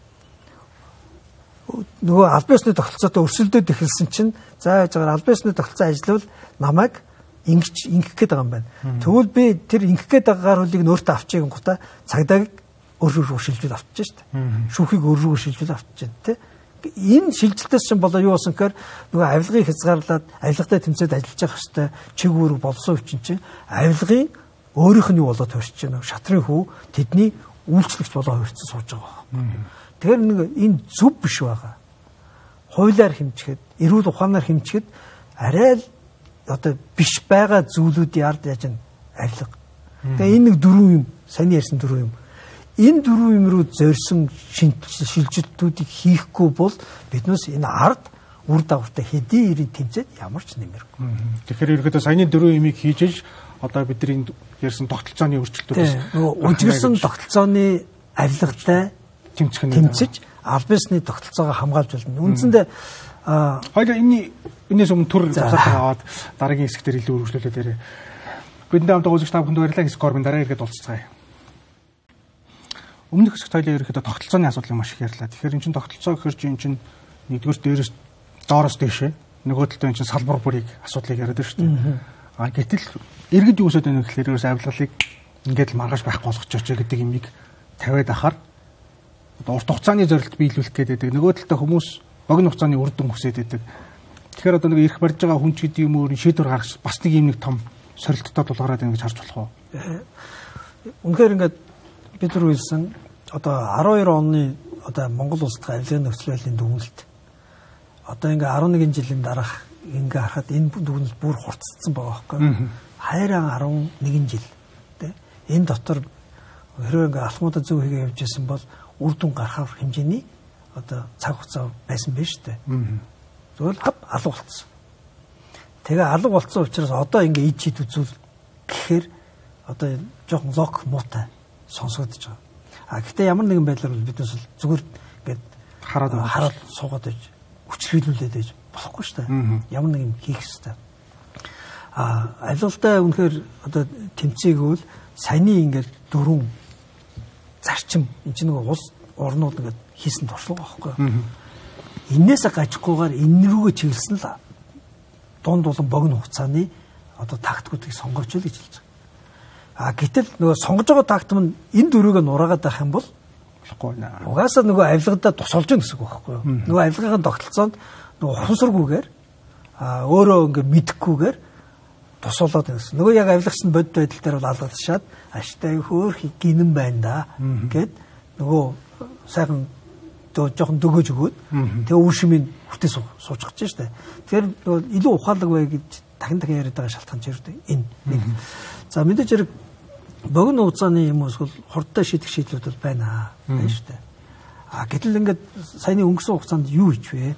нөгөө албан ёсны тогтолцоотой өрсөлдөд эхэлсэн чинь за яаж байгаа албан ёсны тогтолцоо ажиллавал намайг ингэх гээд байгаа юм байна. Тэгвэл би тэр ингэх гээд байгаа гар хөлийг нь өөртөө авчих юм гутаа цагдааг өөрөөр шилжүүл авчиж штэ. Шүүхийг өөрөөр шилжүүл авчиж тэ. Энэ шилжилтээс чинь болоо юу болсон гэхээр нөгөө авилгыг хязгаарлаад авилгатай тэмцээд ажиллаж явах хэвээр чиг үүрэг болсон үчин чинь авилгын өөрийнх нь юу болоод төрчихэж байна. Шатрын хүү тэдний үйлчлэгч болоо хувирцсан сууж байгаа. Тэгэхээр нэг энэ зөв биш байгаа. Хуулиар хэмжихэд, эрүүл ухаанаар хэмжихэд арай л одоо биш байгаа зүйлүүдийн ард яаж авилга. Тэгээ энэ нэг дөрвөн юм, сайн ярьсан дөрвөн юм. Энэ дөрвөн юм руу зорьсон шилжилтүүдийг хийхгүй бол биднээс энэ ард үр дагавартай хэдий ирээд тэмцээд ямар ч нэмэргүй. Тэгэхээр ерөөдөө саяны дөрвөн юмыг хийж иж одоо бидний ярьсан тогтолцооны өөрчлөлтүүдээс үжирсэн тогтолцооны авилгатай тэмцэж албасны тогтолцоогоо хамгаалж болно. Үндсэндээ хоёул энэс өмнө төр завсаад аваад дараагийн хэсгээр илүү үргэлжлүүлээд ярэ. Бидэнд хамт үзэгч та бүхэнд баярлалаа. Скорбын дараа ирэхэд уулзцгаая. Өмнөх хэсэгт хоёулаа ерөөхдөө тогтолцооны асуудлыг маш их ярьлаа. Тэгэхээр эн чинь тогтолцоо гэхэр чинь нэгдүгээр дээрээс доороос дээшээ нөгөө талд энэ салбар бүрийг асуудлыг яриад байна шүү дээ. Гэтэл иргэд юу өсөд байна гэхээр ерөөс авилгалыг ингээд л маргааш байхгүй болгоч очоо гэдэг юмыг тавиад ахаар урт хугацааны зорилт биелүүлэх гэдэг. Нөгөө талд хүмүүс богино хугацааны үр дүн хүсээд байдаг. Тэгэхээр одоо нэг ирэх барьж байгаа хүн ч гэдэг юм уу шийдвэр гаргах бас нэг юм нэг том сорилттой тулгараад байна гэж харж болох уу? Үнэхээр ингээд бид нар үйлсэн одоо 12 оны одоо Монгол улс дахь авилгын нөхцөл байдлын дүгнэлт одоо ингээ 11 жилийн дараах ингээ харахад энэ дүгнэлт бүр хурцсан байгаа байхгүй. Хайран 11 жил тий. Энэ дотор хэрвээ ингээ алхмуудаа зөв хийгээ явж исэн бол үр дүн гаргах хэмжээний одоо цаг хугацаа байсан биз дээ. Зөвхөн алга болцсон. Тэгээ алга болцсон учраас одоо ингээ ид чид үзүүл гэхээр одоо жоохон лок муутай сонсогдож байгаа. Гэхдээ ямар нэгэн байдлаар биднээс зүгээр ингээд хараад суугаад байж хүчрхийлүүлээд байж болохгүй шүү дээ. Ямар нэг юм хийх хэрэгтэй. Авилгалтай үнэхээр одоо тэмцээгүүл саяны ингээд дөрвөн зарчим энэ чинь нэг улс орнууд ингээд хийсэн туршлага байхгүй. Эннээсээ гажихгүйгээр энэ рүүгээ чиглэсэн л дунд болон богино хугацааны одоо тактикуудыг сонгож л гэж хэлж байгаа. Гэтэл нөгөө сонгож байгаа тактик нь энэ дөрвийг нураагаад байх юм бол болохгүй наа. Угаасаа нөгөө авилгадаа тусалж гэнэ гэсэн үг байхгүй юу? Нөгөө авилгын тогтолцоонд нөгөө ухамсаргүйгээр өөрөө ингээд мэдэхгүйгээр тусуулаад байна гэсэн. Нөгөө яг авилгачсан бодит байдал дээр бол алгадшаад аштай хөөх гинэн байна да гэд нөгөө сайхан жоохон дөгөөж өгөөд тэгээ үр шимийн хүртээ суучих гэж штэ. Тэгэхээр нөгөө илүү ухаалаг бай гэж дахин яриад байгаа шалтгаан ч ердөө энэ нэг. За мэдээж хэрэг богино хугацааны юм эсвэл хурдтай шийдэх шийдлүүд бол байна шүү дээ. Гэтэл ингээд саяны өнгөрсөн хугацаанд юу хийж вэ?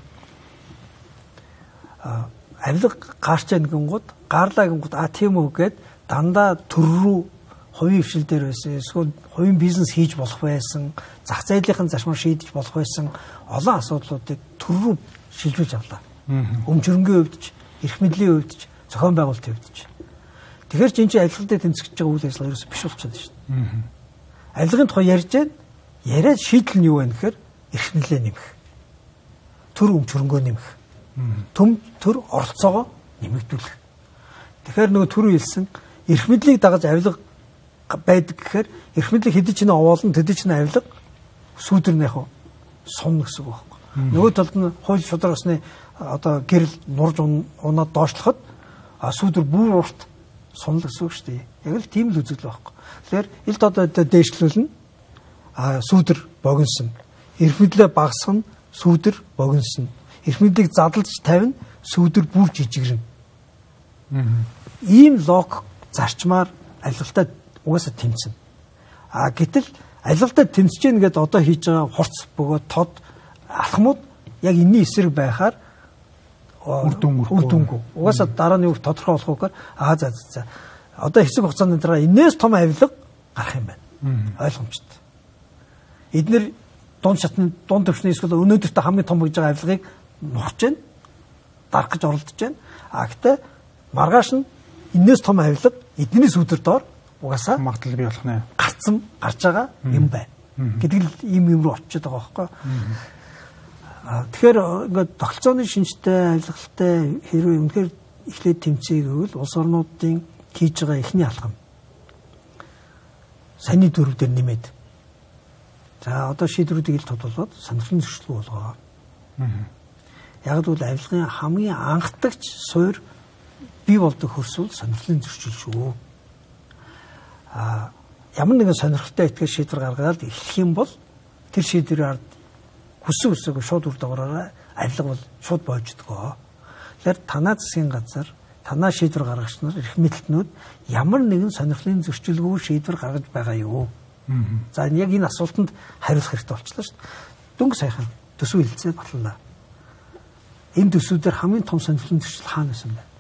Авилга гаарч гингууд гарлаа гингууд тийм үү гэд дандаа төр рүү хувийн хвшил дээр байсан эсвэл хувийн бизнес хийж болох байсан, зах зээлийн зарчмаар шийдэж болох байсан олон асуудлуудыг төр рүү шилжүүлж авлаа. Өмчрөнгийн хувьд ч, эрх мэдлийн хувьд ч, зохион байгуулалтын хувьд ч. Тэгэхээр чинь авилгалтай тэмцэж байгаа үйл ажиллагаа ерөөсөй биш болчиход байна шүү дээ. Авилгын тухай ярьж байна. Яриад шийдэл нь юу вэ гэхээр эрх нөлөө нэмэх. Төр өмчрөнгөө нэмэх. Төр оролцоогоо нэмэгдүүлэх. Тэгэхээр нөгөө түрүү хэлсэн эрх мэдлийг дагаж авилга байдаг гэхээр эрх мэдлийг хэдий ч овоолн тэдий ч авилга сүүдэрнэ яг сумна гэсэн үг байхгүй. Нөгөө талд нь хууль шударга усны одоо гэрэл нурж унаад доошлоход сүүдэр бүр урт сунал гэсэн үг шүү дээ. Яг л тийм л үзэл байхгүй. Тэгэхээр элд одоо дээшлүүлнэ. Сүүдэр богиносон. Эрх мэдлээ багасгана, сүүдэр богиносон. Эрх мэдлийг задлж тавина, сүүдэр бүр жижигэрнэ. Ийм лог зарчмаар авилгалтай угаасаа тэмцэнэ. Гэтэл авилгалтай тэмцэж гэнэ гэдээ одоо хийж байгаа хурц бөгөөд тод алхмууд яг энэний эсрэг байхаар үр дүнгүй. Угаасаа дараа нь юу тодорхой болохгүйгээр за. Одоо хэсэг хугацааны дараа энэс том авилга гарах юм байна. Ойлгомжтой. Эднэр дунд шатны дунд төвчний эсвэл өнөөдөртөө хамгийн том гэж байгаа авилгыг нухаж байна. Дарах гэж оролдож байна. Гэхдээ маргааш нь энэс том авилга эдний сүдэр доор угаасаа магадлал бий болох нэ. Гарч байгаа юм байна. Гэдэг л ийм юм руу очиод байгаа байхгүй. Тэгэхээр ингээд тогтолцооны шинжтэй авилгалтай хэрвээ үнэхээр эхлээд тэмцээг гэвэл улс орнуудын хийж байгаа эхний алхам саний дөрв дээр нэмээд за одоо шийдвэрүүдийг ил тодулбаад сонирхлын зөрчил болгоо. Яг л авилгын хамгийн анхдагч суур бий болдог хөрсвөл сонирхлын зөрчил шүү. ямар нэгэн сонирхолтой ихтгэл шийдвэр гаргаад эхлэх юм бол тэр шийдвэрээр хүссэн үсээгүй шууд үр дагавраараа авилга бол шууд боождгоо. Тэгэхээр танаа засгийн газар, танаа шийдвэр гаргагч нар, эрх мэдэлтнүүд ямар нэгэн сонирхлын зөрчилгүй шийдвэр гаргаж байгаа юу? За яг энэ асуултанд хариулах хэрэгтэй болчихлоо шүү дээ. Дөнгө сайхан төсөв хэлцээ батлана. Энэ төсвүүдээр хамгийн том сонирхлын зөрчил хаана байсан бэ?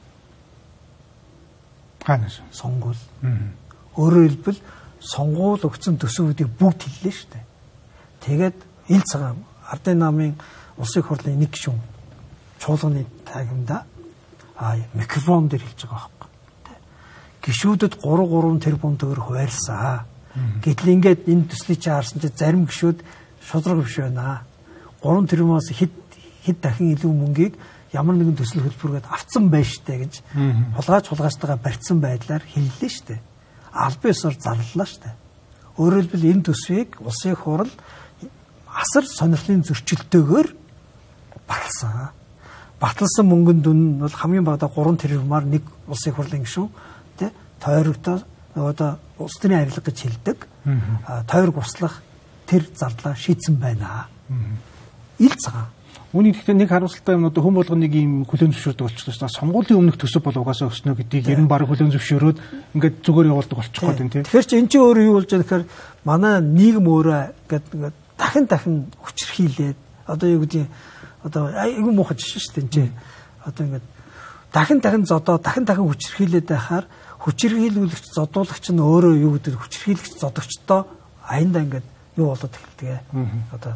Хаана? Сонгуул. Өөрөөр хэлбэл сонгуул өгсөн төсвүүдийг бүгд хэллээ шүү дээ. Тэгээд ил цагаан ардын намын улсын хурлын нэг гишүүн чуулганы тагимда микрофон дээр хэлж байгаа байхгүй. Гишүүдэд 3 тэрбум төгрөг хуваарлаа. Гэтэл ингээд энэ төслийг харсан чинь зарим гишүүд шудраг биш байна. 3 тэрбумаас хэд дахин илүү мөнгийг ямар нэгэн төсөл хөтөлбөрөд авцсан байж штэ гэж хулгайчтайгаа барьцсан байдлаар хэллээ штэ. Албан ёсоор зарлалаа штэ. Өөрөөр хэлбэл энэ төсвийг улсын хурал асар сонирхлын зөрчилтөөр баталсан. Баталсан мөнгөнд дүн нь бол хамгийн багадаа 3 тэрбумаар нэг улсын хурлын гишүүн тий тойрогтой одоо улс төрийн авилга гэж хэлдэг. Тойрог услах тэр зарлаа шийдсэн байна. Ил цагаан. Үүний гэхдээ нэг харамсалтай юм одоо хүн болгоныг ийм хүлээн зөвшөөрдөг болчихлоо шүү дээ. Сонгуулийн өмнөх төсөв бол угаасаа өснө гэдгийг ер нь баг хүлээн зөвшөөрөөд ингээд зүгээр явуулдаг болчих гээд байна тийм. Тэгэхээр чи эн чинь өөрөө юу болж байгаа гэхээр манай нийгэм өөрөө ингээд дахин хүчрхийлээд одоо юу гэдэг одоо айгүй муухай жишээ шүү дээ энэ чинь. Одоо ингээд дахин зодоо дахин хүчрхийлээд байхаар хүчрхийлүүлэгч зодуулагч нь өөрөө юу гэдэг хүчрхийлэгч зодогчдоо аяндаа ингээд юу болоод эхэлдэг. Одоо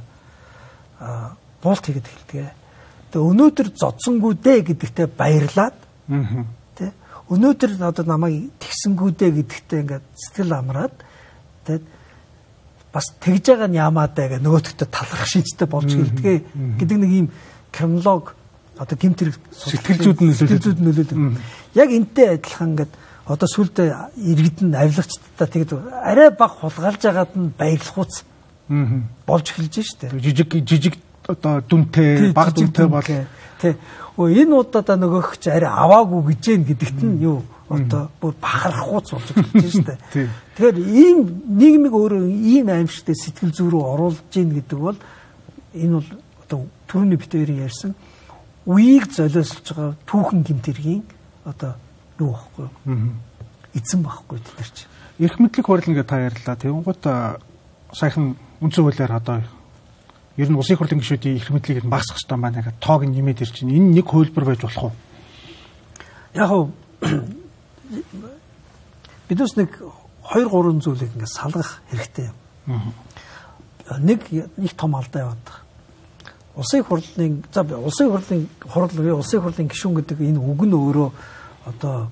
буулт хийгээд эхэлдэг. Тэгээ өнөөдөр зодсонгүү дээ гэдэгтээ баярлаад тий өнөөдөр одоо намайг тэгсэнгүү дээ гэдэгтээ ингээд сэтгэл амраад тий бас тэгж байгаа нь яамаа даа гэх нөгөөдөгтөө талархах шинжтэй болж эхэлдэг гэдэг нэг юм криминолог одоо гэмтэр сэтгэлзүүд нь нөлөөлөд. Яг энтэй адилхан ингээд одоо сүлдээ иргэдэн авилгачдаа тэгэд арай баг хулгайлж байгаад нь баярлахуц болж эхэлж штэ. Жижиг одоо дүнтэй баг дүнтэй бол тий энэ удаа нөгөөх чи арай аваагүй гэж юм гэдэгт нь юу одоо бүр бахархууц болж эхэлж штэ. Тэгэхээр ийм нийгмийг өөрөө ийм аимшигтэй сэтгэл зүй рүү оруулж гин гэдэг бол энэ бол одоо түрүүний битэрийн ярьсан үеийг золиослж байгаа түүхэн гэмтэргийн одоо юу байхгүй эзэн байхгүй тэр чинь. Эрх мэдлэг хурлын гэж та ярьлаа. Тэнгуут саяхан үндсэн хуулиар одоо ер нь улсын хурлын гишүүдийн эрх мэдлийг багасгах хэрэгтэй байна гэдэг тоог нэмээд ирж байна. Энэ нэг хөлбөр байж болох уу? Яг уу бидээс нэг 2-3 зүйлийг ингээд салгах хэрэгтэй юм. Нэг том алдаа яваад байгаа. Улсын хурлын гишүүн гэдэг энэ үг нь өөрөө одоо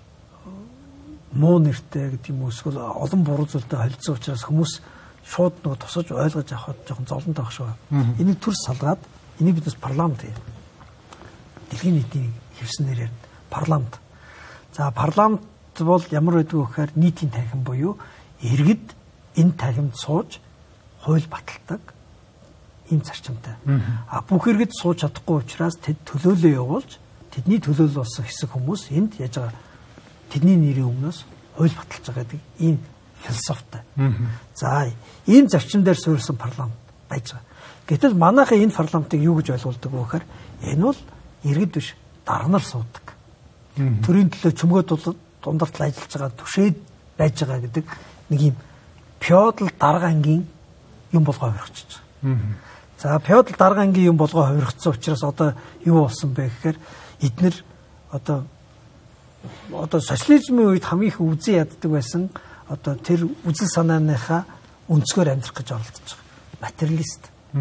муу нэртэй гэдэг юм уу эсвэл олон буруу зүйлтэй холилдсон учраас хүмүүс шууд нөгөө тусаж ойлгож авахд жоохон золонтой байх шүү. Энийг төрс салгаад энийг бидээс парламент хий. Дэлхийн нийтийн хэвснээр парламент. За парламент бол ямар байдг вэ гэхээр нийтийн танхим буюу иргэд энэ танхимд сууж хууль баталдаг ийм зарчимтай. Бүх иргэд сууж чадахгүй учраас тэд төлөөлөө явуулж тэдний төлөөлөл болсон хэсэг хүмүүс энд яаж байгаа тэдний нэрийн өмнөөс хууль баталж байгаа гэдэг ийм философитой. За ийм зарчим дээр суурилсан парламент байж байгаа. Гэтэл манайхаа энэ парламентыг юу гэж ойлгуулдаг вэ гэхээр энэ бол иргэд биш дарга нар суудаг. Төрийн төлөө чөмгөө дундартал ажиллаж байгаа түшээд байж байгаа гэдэг нэг юм феодал дарга ангийн юм болгоо хувирчихж байгаа. За феодал дарга ангийн юм болгоо хувирчихсан учраас одоо юу болсон бэ гэхээр эднэр одоо социализмын үед хамгийн их үзэн яддаг байсан одоо тэр үзэл санааныхаа өнцгөр амьдрах гэж оролдож байгаа. Материалист.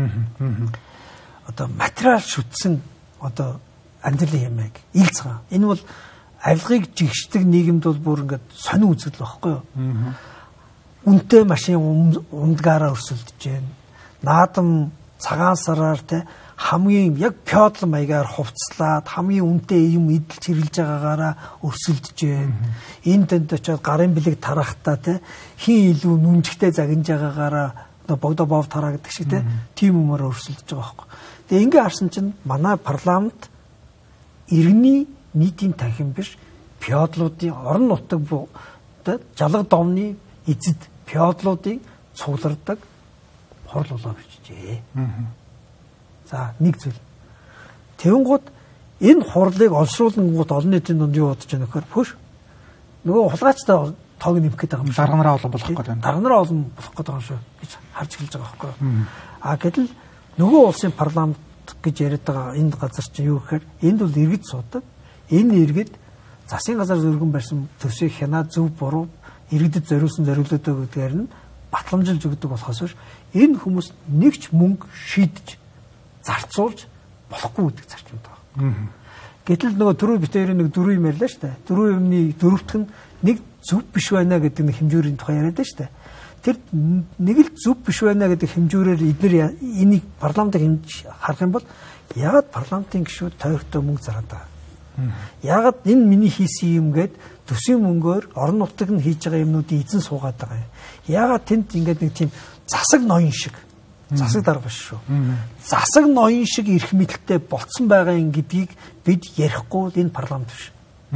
Одоо материал шүтсэн одоо амьдралын хэмээг ил цагаан. Энэ бол авилгыг жигшдэг нийгэмд бол бүр ингээд сонин үзэгдэл байхгүй юу? Үнэтэй машин ундгаараа өрсөлдөж байна. Наадам цагаан сараар те хамгийн яг феодал маягаар хувцлаад хамгийн үнэтэй юм идэлж хэрэлж байгаагаараа өрсөлдөж байна. Энэ тэнд очиод гарын бэлэг тарахтаа те хин илүү нүнжигтэй загинж байгаагаараа богдо бов тараагдаг шиг те тийм юмар өрсөлдөж байгаа байхгүй. Тэгээ ингээ харсан чинь манай парламент иргэний нийтийн танхим биш феодлуудын орон нутаг те жалга домны эзэд феодлуудын цуглардаг хурал болоо бичжээ. За нэг зүйл. Тэнгууд энэ хурлыг олшруулангууд олон нийтийн дунд юу бодож байгаа нөхөр пүш нөгөө хулгайчтай тоог нэмэх гэдэг юм. Дарга нараа олон болох гэдэг юм. Дарга нараа олон болох гэдэг юм шүү гэж харж эхэлж байгаа байхгүй юу. Гэтэл нөгөө улсын парламент гэж яриад байгаа энэ газар чинь юу гэхээр энд бол иргэд суудаг. Энэ иргэд засгийн газар зөргөн барьсан төсвийг хянаа зөв буруу иргэдэд зориулсан зориулдаг гэдгээр нь батламжилж өгдөг болохоос биш энэ хүмүүс нэгч мөнгө шийдэж зарцуулж болохгүй гэдэг зарчимд байгаа. Гэтэл нөгөө түрүү битээр нэг дөрөв юм ярьлаа шүү дээ. Дөрөв юмны дөрөвтг нь нэг зөв биш байна гэдэг нэг хэмжүүрийн тухай яриад байна шүү дээ. Тэр нэг л зөв биш байна гэдэг хэмжүүрээр эдгээр энийг парламентыг харах юм бол ягаад парламентын гишүүд тойрогтой мөнгө зараад байгаа. Ягаад энэ миний хийсэн юм гээд төсвийн мөнгөөр орон нутаг нь хийж байгаа юмнуудыг эзэн суугаад байгаа юм. Ягаад тэнд ингээд нэг тийм засаг ноён шиг засаг дарга биш шүү. Засаг ноён шиг эрх мэдэлтэй болцсон байгаа юм гэдгийг бид ярихгүй энэ парламент биш.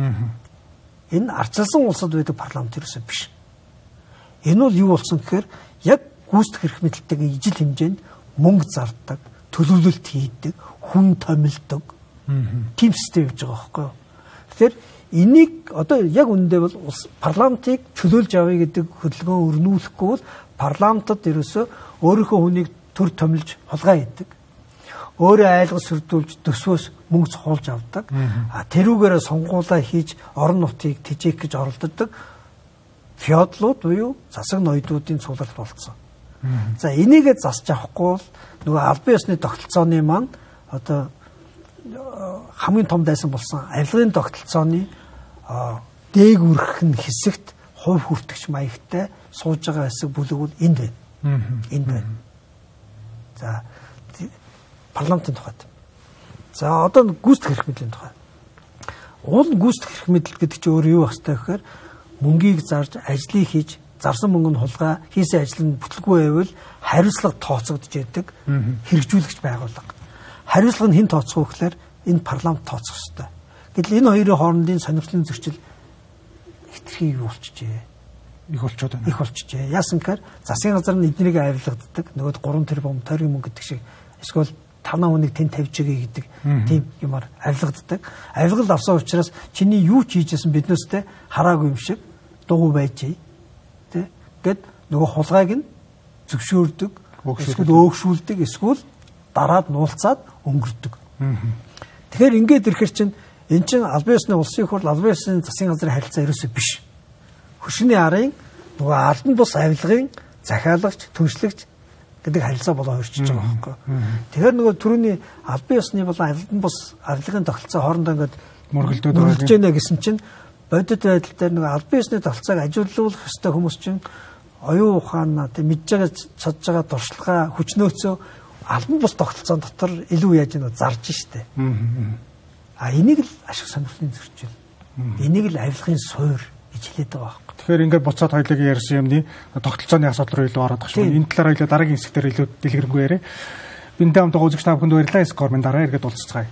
Энэ ардчилсан улсад байдаг парламент ерөөсөө биш. Энэ бол юу болсон гэхээр яг гүйцэтгэх эрх мэдэлтэйг ижил хэмжээнд мөнгө зардаг, төлөвлөлт хийдэг, хүн томилдог тийм систем явж байгаа байхгүй юу. Тэгэхээр энийг одоо яг үндэ бол парламентыг чөлөөлж авъя гэдэг хөдөлгөөн өрнүүлэхгүй бол парламентод ерөөсөө өөрийнхөө хүнийг төр томилж хулгай хийдэг. Өөрөө айлгал сүрдүүлж төсвөөс мөнгө цохуулж авдаг. Тэрүүгээрээ сонгуулаа хийж орон нутгийг тэжээх гэж оролддог феодлууд буюу засаг ноёдуудын цугларт болцсон. За энийгээ засч авахгүй бол нөгөө албан ёсны тогтолцооны маань одоо хамгийн том дайсан болсон авилгын тогтолцооны дээгүрхэн хэсэгт хувь хүртэгч маягтай сууж байгаа хэсэг бүлэг бол энд байна. Энд байна. За парламентын тухайд. За одоо гүйцэтгэх эрх мэдлийн тухай. Уул гүйцэтгэх эрх мэдэл гэдэг чинь өөр юу бастай гэхээр мөнгийг зарж ажлыг хийж зарсан мөнгө нь хулгай хийсэн ажил нь бүтлгүй байвал хариуцлага тооцогдож яадаг хэрэгжүүлэгч байгууллага. Хариуцлага нь хэн тооцох вэ гэхээр энэ парламент тооцох ёстой. Гэтэл энэ хоёрын хоорондын сонирхлын зөрчил хэтэрхий юу болчихжээ. Их болчиход байна. Их болчихжээ. Яасан гэхээр засгийн газар нь эднийг авилгаддаг. Нөгөөд 3 тэрбум тойргийн мөнгө гэдэг шиг эсвэл 5 хүнийг тэн тавьж игээ гэдэг тийм юмар авилгаддаг. Авилгал авсан учраас чиний юу ч хийжсэн биднээстэй хараагүй юм шиг дугуй байжээ. Тэ? Гэт нөгөө хулгайг нь зөвшөөрдөг, эсвэл өөгшүүлдэг, эсвэл дараад нуулцаад өнгөрдөг. Тэгэхээр ингээд ирэхэр чинь эн чинь албан ёсны улсын хурл, албан ёсны засгийн газрын харилцаа ерөөсөө биш. Хөшний арын нөгөө албан бус авилгын захиалагч, түншлэгч гэдэг харилцаа болоо хөрчиж байгаа байхгүй. Тэгэхээр нөгөө түрүүний албан ёсны болон албан бус авилгын тогтолцоо хоорондоо ингээд мөргөлдөж байна гэсэн чинь бодит байдал дээр нөгөө албан ёсны тогтолцоог ажилуулах ёстой хүмүүс чинь оюун ухаанаа тэг мэдж байгаа чадж байгаа туршлагаа хүчнөөцөө албан бус тогтолцоон дотор илүү яаж нөө зарж штэ. Энийг л ашиг сонирхлын зөрчил. Энийг л авилгын суур гэж хэлээд байгаа байхгүй. Тэгэхээр ингээд буцаад хоёулаа ярьсан юмны тогтолцооны асуудал руу илүү ороод байгаа шүү. Энэ талаар хоёулаа дараагийн хэсгээр илүү дэлгэрэнгүй яриа. Бинтээ хамт үзэгч та бүхэнд баярлалаа. Скормын дараа эргээд уулзцгаая.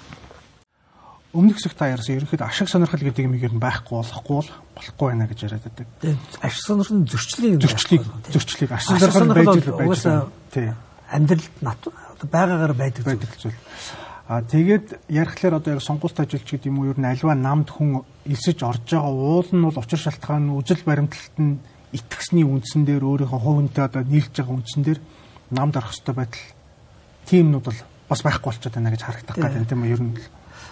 Өмнөх хэсэг та ярьсан ерөнхийдөө ашиг сонирхол гэдэг юм ер нь байхгүй болохгүй байна гэж яриад байдаг. Ашиг сонирхол зөрчлийг ашиг сонирхол байж л тийм амьдралд байгаагаар байдаг зүйл. Тэгээд ярихлаар одоо яг сонгуульт ажилч гэдэг юм уу ер нь альва намд хүн элсэж орж байгаа уул нь бол учир шалтгаан үжил баримтлалт нь итгэсний үндсэн дээр өөрийнхөө хувьнтэй одоо нийлж байгаа үндсэн дээр намд орох ёстой байдал тиймнүүд бол бас байхгүй болчиход байна гэж харагдах гэдэг тийм үү ер нь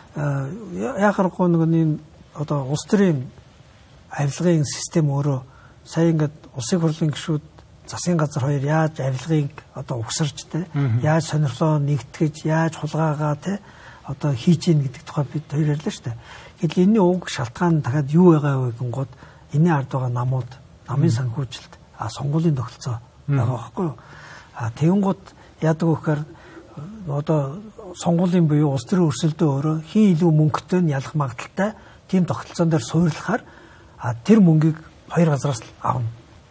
яхахгүй нэг одоо улс төрийн авилгын систем өөрөө сая ингээд улсын хурлын гишүүд засгийн газар хоёр яаж авилгыг одоо угсарч те яаж сонирхлоо нэгтгэж яаж хулгаагаа те одоо хийж ийн гэдэг тухай бид хоёр ярьлаа шүү дээ. Гэтэл энэний уг шалтгаан дахиад юу байгаа вэ гингууд энэний ард байгаа намууд намын санхүүжилт сонгуулийн тогтолцоо байгаа байхгүй юу. Тэгэнгუთ яадаг вэ гэхээр одоо сонгуулийн буюу улс төрийн өрсөлдөө өөрөө хин илүү мөнгөтэй нь ялах магадaltaй тийм тогтолцоон дээр суйрлахаар тэр мөнгийг хоёр газараас л авна.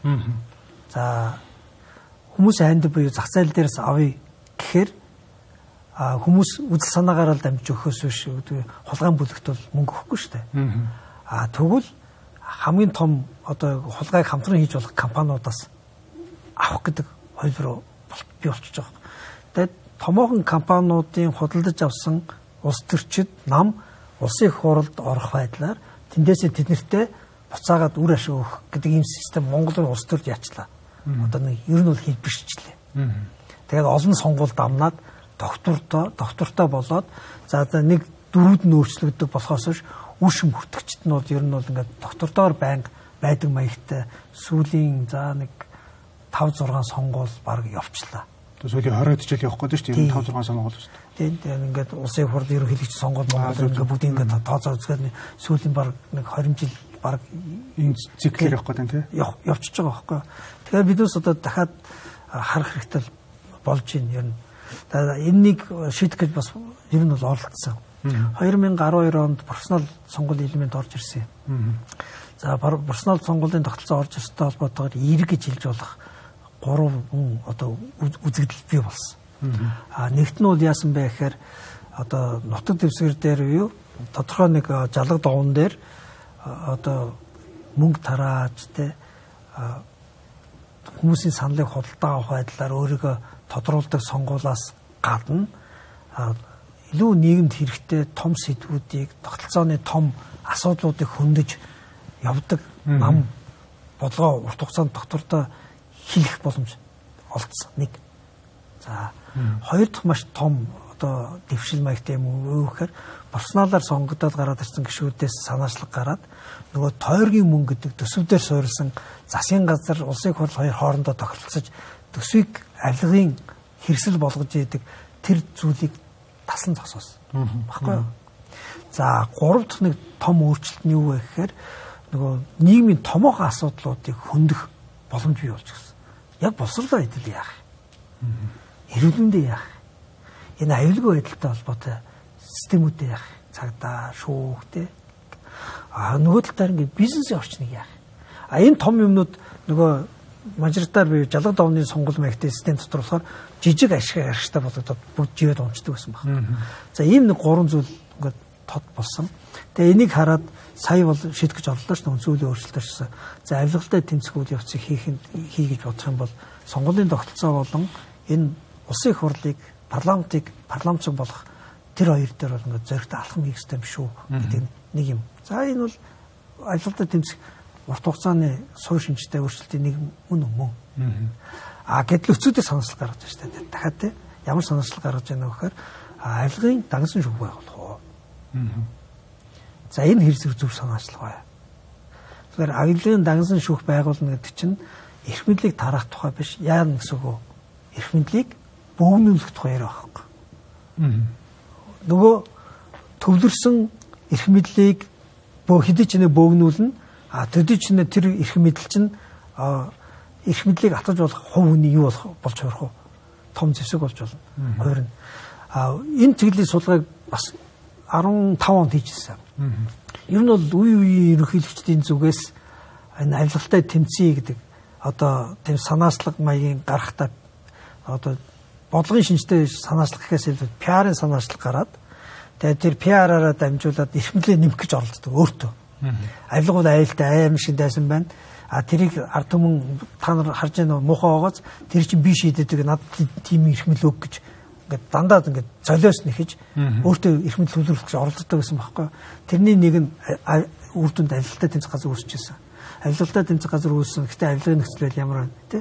За хүмүүс айнд буюу зах зээл дээрээс авъя гэхээр хүмүүс үзэл санаагаараа дамжиж өгөхөөс биш хулгайн бүлэгт бол мөнгө өгөхгүй шүү дээ. Тэгвэл хамгийн том одоо хулгайг хамтран хийж болох компаниудаас авах гэдэг хууль руу бий болчихж байгаа. Тэгээд томоохон компаниудын худалдаж авсан улс төрчид нам улсын их хурлд орох байдлаар тэндээсээ тэднэртээ буцаагаад үр ашиг өгөх гэдэг ийм систем Монголын улс төрд яачлаа. Одоо нэг ер нь бол хэлбэрчлээ. Тэгээд олон сонгуульд амнаад доктортой болоод за нэг дөрүүд нь өөрчлөгддөг болохоос үр шим хүртэгчд нь бол ер нь бол ингээд доктордоор байнга байдаг маягтай сүүлийн за нэг 5 6 сонгуул баг явчлаа. Сүүлийн 20 жил явах гэдэг шүү дээ. 5 6 сонгуул шүү дээ. Тэгээд ингээд улсын хурд ерөнхийлөгч сонгуул Монголд ингээд бүгд ингээд тооцоо үзгээд сүүлийн баг нэг 20 жил баг энэ циклэр явах гэдэг тийм явчихж байгаа байхгүй. Тэгэхээр бидээс одоо дахиад харах хэрэгтэй болж байна ер нь. Энэнийг шийдэх гэж бас ер нь бол оролцсон. 2012 онд профессионал сонгуулийн элемент орж ирсэн юм. За профессионал сонгуулийн тогтолцоо орж ирсэнтэй холбоотойгоор эерэг гэж хэлж болох 3 одоо үзэгдэл бий болсон. Нэгт нь бол яасан бэ гэхээр одоо нутаг дэвсгэр дээр юу тодорхой нэг жалга довон дээр одоо мөнгө тарааж те хүмүүсийн саналыг худалдаа авах байдлаар өөрийгөө тодруулдаг сонгуулаас гадна илүү нийгэмд хэрэгтэй том сэдвүүдийг тогтолцооны том асуудлуудыг хөндөж явдаг нам бодлого урт хугацаанд доктортой хэлэх боломж олдсон нэг. За хоёр дахь маш том одоо дэвшил маягтай юм уу гэхээр профессионалаар сонгогдоод гараад ирсэн гишүүдээс санаачлаг гараад нөгөө тойргийн мөнгө гэдэг төсөвдөр суурилсан засгийн газар улсын хурл хоёр хоорондоо тохиролцож төсвийг авилгын хэрэгсэл болгож идэг тэр зүйлийг тасан зогсоосон баггүй юу. За гурав дахь нэг том өөрчлөлт нь юу вэ гэхээр нөгөө нийгмийн томоохон асуудлуудыг хөндөх боломж бий болж гисэн. Яг боловсролоо идэл яах. Эрүүлэндээ яах. Энэ аюулгүй байдалтай холбоотой системүүдээ яах. Цагдаа, шүүхтэй. Нөгөө талаар ингээд бизнесийн орчныг яах. Энэ том юмнууд нөгөө мажоритар бие жалга давны сонгуул маягтай систем дотор болохоор жижиг ашиг аргатай болгодод бүгд живэд унцдаг байсан байна. За ийм нэг 3 зүйл ингээд тод болсон. Тэгээ энийг хараад сая бол шийдэх гэж орлоо шүү дээ. Зүйлийн өөрчлөлтөөрсөн. За авилгалтай тэмцэх үйл явцыг хийгэж бодох юм бол сонгуулийн тогтолцоо болон энэ улсын их хурлыг парламентыг болох тэр хоёр дээр бол ингээд зөрөгтэй алхам хийх систем шүү гэдэг нэг юм. За энэ бол авилгалтай тэмцэх урт хугацааны суурь шинжтэй өөрчлөлтийн нэг мөн. Гэтэл өцөөдөө санаачлал гаргаж байна шүү дээ. Дахиад те ямар санаачлал гаргаж байна вэ гэхээр авилгын дагсан шүүх байгуулах уу. За энэ хэр зөв санаачлал бай. Тэгэхээр авилгын дагсан шүүх байгуулна гэдэг чинь эрх мэдлийг тараах тухай биш. Яа гэсэн үг вэ? Эрх мэдлийг бөөгнүүлэх тухай яриа байхгүй. Нөгөө төвлөрсөн эрх мэдлийг хэдий ч нэ бөөгнүүлнэ. Төдий ч нэ тэр эрх мэдэл чинь эрх мэдлийг атгаж болох хувь хүний юу болж хорих уу? Том зэвсэг болж болно. Хоёр нь. Энэ чиглэлийн судалгааг бас 15 онд хийжсэн. Ер нь бол үе ерөнхийлөгчдийн зүгээс энэ авилгалтай тэмцэе гэдэг одоо тийм санаачлаг маягийн гарахтаа одоо бодлогын шинжтэй санаачлаг гэхээс илүү пиарын санаачлаг гараад тэгээд тэр пиараараа дамжуулаад эрх мэдлээ нэмэх гэж оролддог өөртөө. Авилга бол аюултай аим шиг дайсан байна. Тэрийг ард түмэн та нар харж байгаа муухай байгааз тэр чинь би шийдэдэг надад тийм эрх мэдэл өг гэж ингээд дандаа ингээд золиос нэхэж өөртөө эрх мэдэл төлөвлөх гэж оролддог гэсэн байхгүй. Тэрний нэг нь үр дүнд авилгалтай тэмцэх газар үүсчихсэн. Авилгалтай тэмцэх газар үүссэн. Гэхдээ авилгын нөхцөл байдал ямар байна те?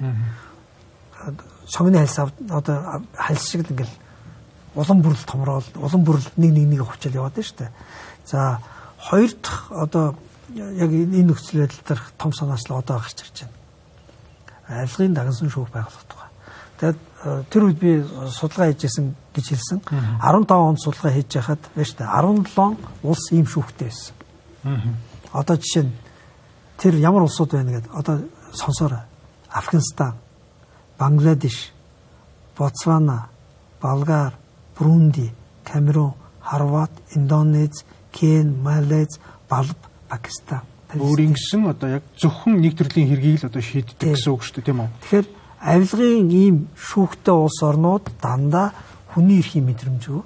Согны хальс одоо хальс шиг ингээд улам бүрэл томроод улам бүрэл нэг хувьчаал яваад байна шүү дээ. За хоёр дахь одоо яг энэ нөхцөл байдал дээр том санаачлал одоо гарч ирж байна. Авилгын дагсан шүүх байгуулах тухай. Тэгээд тэр үед би судалгаа хийжсэн гэж хэлсэн. 15 онд судалгаа хийж байхад байна шүү дээ. 17 улс ийм шүүхтэй байсан. Одоо жишээ нь тэр ямар улсууд байна гэдэг одоо сонсоорой. Афганистан, Бангладеш, Ботсвана, Болгар, Бурунди, Камерун, Хорват, Индонез, Кен, Малез, Балб, Пакистан. Өөрийн гэсэн одоо яг зөвхөн нэг төрлийн хэргийг л одоо шийддэг гэсэн үг шүү дээ, тийм үү? Тэгэхээр авилгын ийм шүүхтэй улс орнууд дандаа хүний эрхийн мэдрэмжгүй.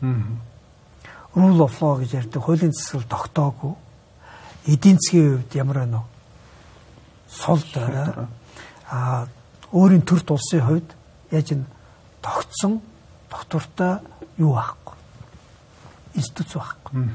Rule of law гэж ярьдаг хуулийн засал тогтоогүй. Эдийн засгийн хувьд ямар байна вэ? сул дорой өөрийн төр тулсын хувьд яаж н тогтсон доктортой юу байхгүй. Институт байхгүй.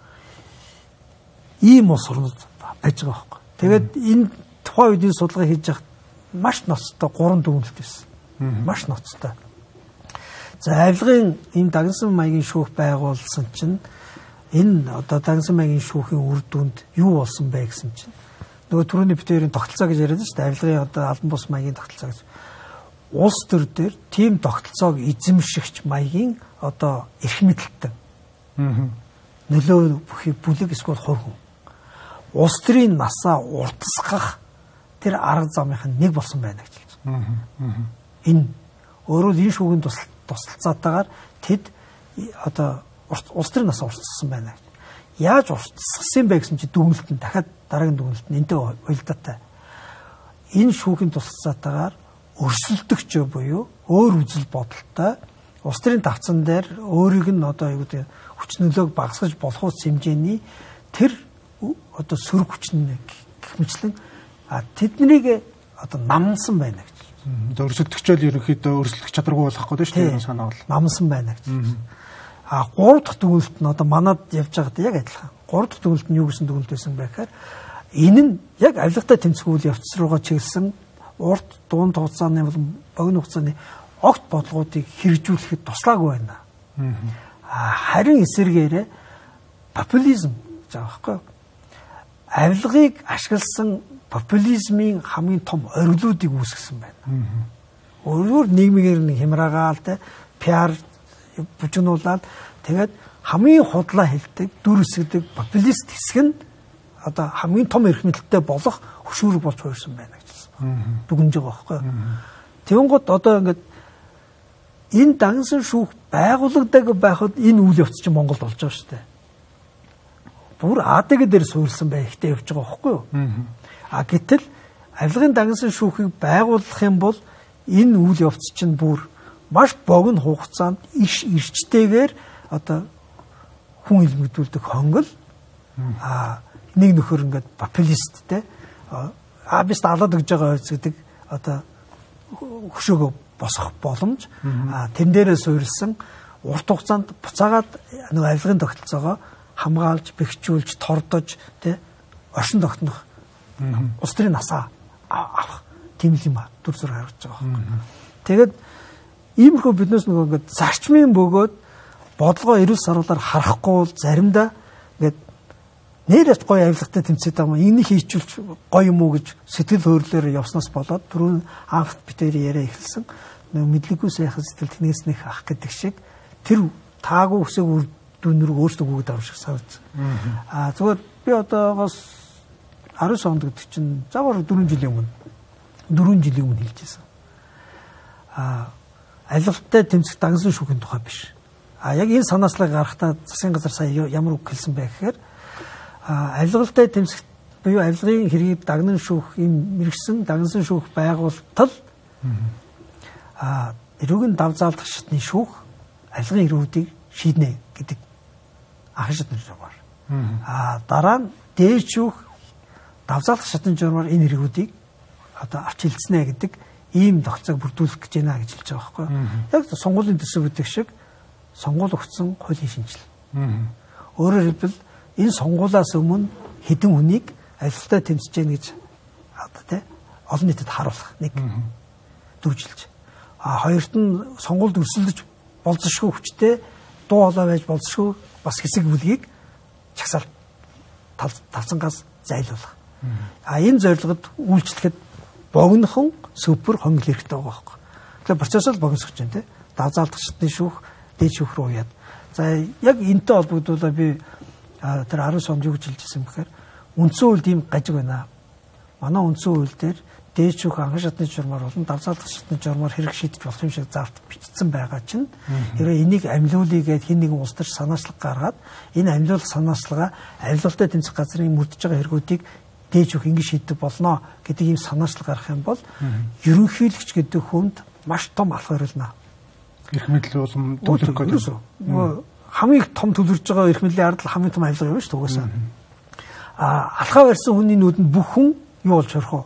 Ийм ус орнод байж байгаа байхгүй. Тэгээд энэ тухайн үед энэ судалгаа хийж явахад маш ноцтой 3 дүгнэлт байсан. Маш ноцтой. За авилгын энэ дагнсан маягийн шүүх байгуулсан чинь энэ одоо дагнсан маягийн шүүхийн үр дүнд юу болсон бэ гэсэн чинь нөгөө түрүүний битэрийн тогтолцоо гэж яриад шүү дээ. Авилгын одоо албан бус маягийн тогтолцоо гэж. Улс төр дээр тийм тогтолцоог эзэмшигч маягийн одоо эрх мэдэлтэй. Нөлөө бүхий бүлэг эсвэл хувь хүн. Улс төрийн насаа уртасгах тэр арга замынх нь нэг болсон байна гэж хэлж байна. Энэ өөрөөр энэ шүүхийн тусалцаатаагаар тэд одоо улс төрийн насаа уртасгасан байна. Яаж уртасгасан бэ гэсэн чи дүгнэлт нь дахиад дараагийн дүгнэлт нь энтэй уялдаатай. Энэ шүүхийн тусалцаатаагаар өрсөлдөгч буюу өөр үзэл бодолтой улс төрийн давцан дээр өөрийг нь одоо юу гэдэг хүч нөлөөг багасгаж болох ус хэмжээний тэр одоо сөрөг хүчин гэх мэтлэн тэднийг одоо намнсан байна гэж. Өрсөлдөгчөл ерөнхийдөө өрсөлдөх чадваргүй болох гэдэг шүү дээ санаа бол. Намнсан байна гэж. 3 дахь дүгнэлт нь одоо манад явж байгаад яг адилхан. 3 дахь дүгнэлт нь юу гэсэн дүгнэлт байсан бэ гэхээр энэ нь яг авилгатай тэмцэхүүл явц руугаа чиглэсэн урт дунд хугацааны болон богино хугацааны огт бодлогуудыг хэрэгжүүлэхэд туслаагүй байна. Харин эсэргээрээ популизм гэж байгаа байхгүй. Авилгыг ашигласан популизмын хамгийн том оргилуудыг үүсгэсэн байна. Өөрөөр нийгмээр нэг хямраагаал те пиар бүжгнуулаад тэгээд хамгийн худлаа хэлдэг, дүр эсгдэг популист хэсэг нь одоо хамгийн том эрх мэдэлтэй болох хөшүүрэг болж хуурсан байна гэж хэлсэн. Дүгнж байгаа байхгүй. Тэнгууд одоо ингээд энэ дагнсан шүүх байгууллагадаг байхад энэ үйл явц чинь Монголд болж байгаа шүү дээ. Бүр АДГ дээр суурилсан байхтай явж байгаа байхгүй юу? Гэтэл авилгын дагнсан шүүхийг байгуулах юм бол энэ үйл явц чинь бүр маш богино хугацаанд иш ирчтэйгээр одоо хүн илмэгдүүлдэг хонгол нэг нөхөр ингээд популисттэй бист алаад өгж байгаа ойц гэдэг одоо хөшөөгөө босгох боломж тэн дээрээ суурилсан урт хугацаанд буцаагаад нэг авилгын тогтолцоогоо хамгаалж, бэхжүүлж, тордож тэ оршин тогтнох улс төрийн насаа авах тийм юм дүр зураг харагдаж байгаа. Тэгээд иймэрхүү биднээс нөгөө ингээд зарчмын бөгөөд бодлогоо эрүүл саруулаар харахгүй бол заримдаа ингээд нэрэж гоё авилгатай тэмцээд байгаа юм. Энийг хийчихүүлж гоё юм уу гэж сэтгэл хөдлөлөөр явснаас болоод түрүүн анх битээр яриа эхэлсэн. Нөгөө мэдлэггүй сайхан сэтгэл тэнэснэх ах гэдэг шиг тэр таагүй үсэг үр дүн рүү өөртөө гүгд авах шиг санагдсан. Зүгээр би одоогоос 19 онд гэдэг чинь завар 4 жилийн өмнө хэлж байсан. Авилгатай тэмцэх дагнсан шүүхийн тухай биш. Яг энэ санаачлалыг гаргахтаа засгийн газар сая ямар үг хэлсэн бэ гэхээр авилгатай тэмцэх буюу авилгын хэргийг дагнан шүүх юм мэрэгсэн дагнсан шүүх байгуултал эрүүгийн дав заалдах шатны шүүх авилгын эрүүдийг шийднэ гэдэг анхан шатны журмаар. Дараа нь дээд шүүх дав заалдах шатны журмаар энэ эрүүдийг одоо авч хэлцнэ гэдэг ийм тогтцоог бүрдүүлэх гэж байна гэж хэлж байгаа байхгүй. Яг сонгуулийн төсөв гэдэг шиг сонгуул өгсөн хуулийн шинжил. Өөрөөр хэлбэл энэ сонгуулаас өмнө хэдэн хүнийг авилгатай тэмцэж гэнэ гэж одоо тий олон нийтэд харуулах нэг дүржилж. Хоёрт нь сонгуульд өрсөлдөж болзошгүй хүчтэй дуу хоолой байж болзошгүй бас хэсэг бүлгийг чагсаал тавцангаас зайлуулах. Энэ зорилгод үйлчлэхэд богинохон супер хонгил хэрэгтэй байгаа байхгүй. Тэгэхээр процессыг богиносгож байна тий. Давзаалдах шатны шүүх, дээд шүүх рүү уяад. За яг энэтэй холбогдуулаад би тэр 19 онд юу гэж хэлжсэн бэхээр үндсэн хууль ийм гажиг байна. Манай үндсэн хууль дээр дээд шүүх анхан шатны журмаар болон давзаалдах шатны журмаар хэрэг шийдэж болох юм шиг заалт бичсэн байгаа чинь хэрвээ энийг амьлуулъя гэд хэн нэгэн улс төр санаачлаг гаргаад энэ амьлуулах санаачлагаа авилгалтай тэмцэх газрын мөрдөж байгаа хэрэгүүдийг дээд шүүх ингэ шийддэг болно гэдэг ийм санаачлаг гарах юм бол ерөнхийлөгч гэдэг хүнд маш том алхам өрөлнө. Эрх мэдэл болон төлөх гэдэг. Хамгийн том төлөрж байгаа эрх мэдлийн ардл хамгийн том авилга юм шүү дээ угаасаа. Алхаа барьсан хүний нүдэнд бүх хүн юу болж орох вэ?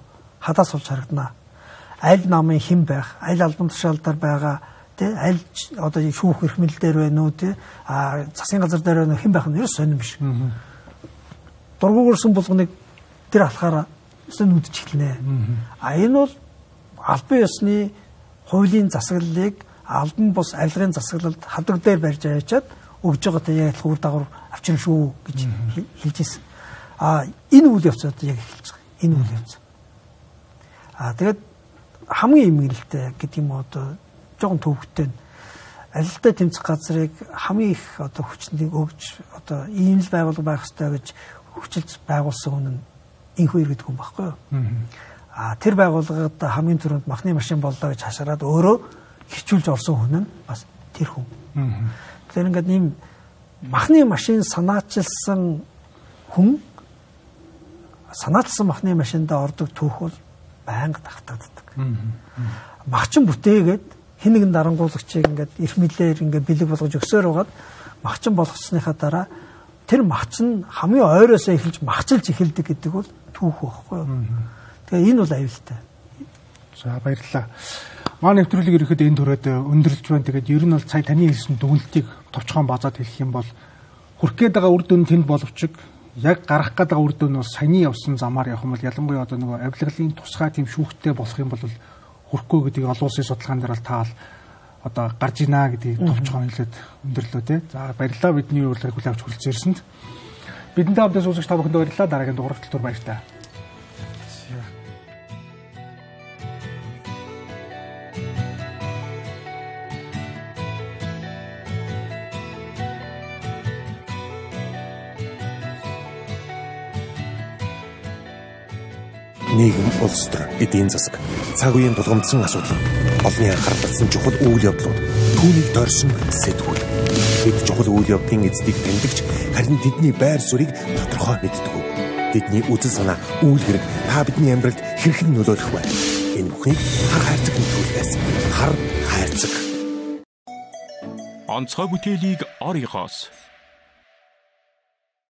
хадаас болж харагдана. Аль намын хэн байх, аль албан тушаалдаар байгаа, тэ аль одоо шүүх эрх мэдэл дээр байна уу, тэ засгийн газар дээр байна уу, хэн байх нь ерөөс сонирн биш. Дургуурсан булганыг тэр алхаараа нүдж эхэлнэ. Энэ бол албан ёсны хуулийн засаглалыг албан бус авилгын засаглалд хадаг дээр барьж авчиад өгж байгаа яг л үр дагавар авчирна шүү гэж хэлж ирсэн. Энэ үйл явц одоо яг эхэлж байгаа. Энэ үйл явц. Тэгээд хамгийн имгэрэлтэй гэдэг юм одоо жоохон төвөгтэй авилгатай тэмцэх газрыг хамгийн их одоо хүчнийг өгж одоо ийм л байгууллага байх ёстой гэж хүчилж байгуулсан хүн нь инхүү иргэдэг хүн байхгүй юу? Тэр байгууллагад хамгийн түрүүнд махны машин боллоо гэж хашараад өөрөө хичүүлж орсон хүн нь бас тэр хүн. Тэгэхээр ингээд ийм махны машин санаачилсан хүн санаачилсан махны машиндаа ордог түүх бол байнга давтагддаг. Махчин бүтээгээд хэн нэгэн дарангуулагчийг ингээд эрх мэдлээр ингээд бэлэг болгож өгсөөр байгаад махчин болгоцсныхаа дараа тэр махчин хамгийн ойроосоо эхэлж махчилж эхэлдэг гэдэг бол түүх байхгүй юу? Тэгээ энэ бол аюултай. За баярлалаа. Маань нэвтрүүлэг ирэхэд энэ төрөд өндөрлж байна. Тэгээд ер нь бол сая таны хэлсэн дүгнэлтийг товчхон базаад хэлэх юм бол хүрх гээд байгаа үр дүн тэнд боловч яг гарах гээд байгаа үр дүн нь саяны явсан замаар явах юм бол ялангуяа одоо нөгөө авилгалын тусгай тийм шүүхтэй болох юм бол хүрхгүй гэдгийг олон улсын судалгаан дээр таал одоо гарч ийна гэдгийг товчхон хэлээд өндөрлөө тий. За баярлалаа бидний урилгыг хүлээн авч хүрэлцэн ирсэнд. Бидэнтэй хамтдаа суугч та бүхэнд баярлалаа. Дараагийн дугаарт түр баярлалаа. Нийгэм, улс төр, эдийн засаг, цаг үеийн тулгамдсан асуудал, олонний анхаарал татсан чухал үйл явдлууд, түүнийг дорсон сэтгүүл. Бид чухал үйл явдлын эздийг тэмдэгч, харин тэдний байр суурийг тодорхой мэддэг. Тэдний үзэл санаа, үйл хэрэг та бидний амьдралд хэрхэн нөлөөлөх вэ? Энэ бүхнийг хар хайрцаг нөлөөлөхөөс хар хайрцаг. Онцгой бүтээлийг оригоос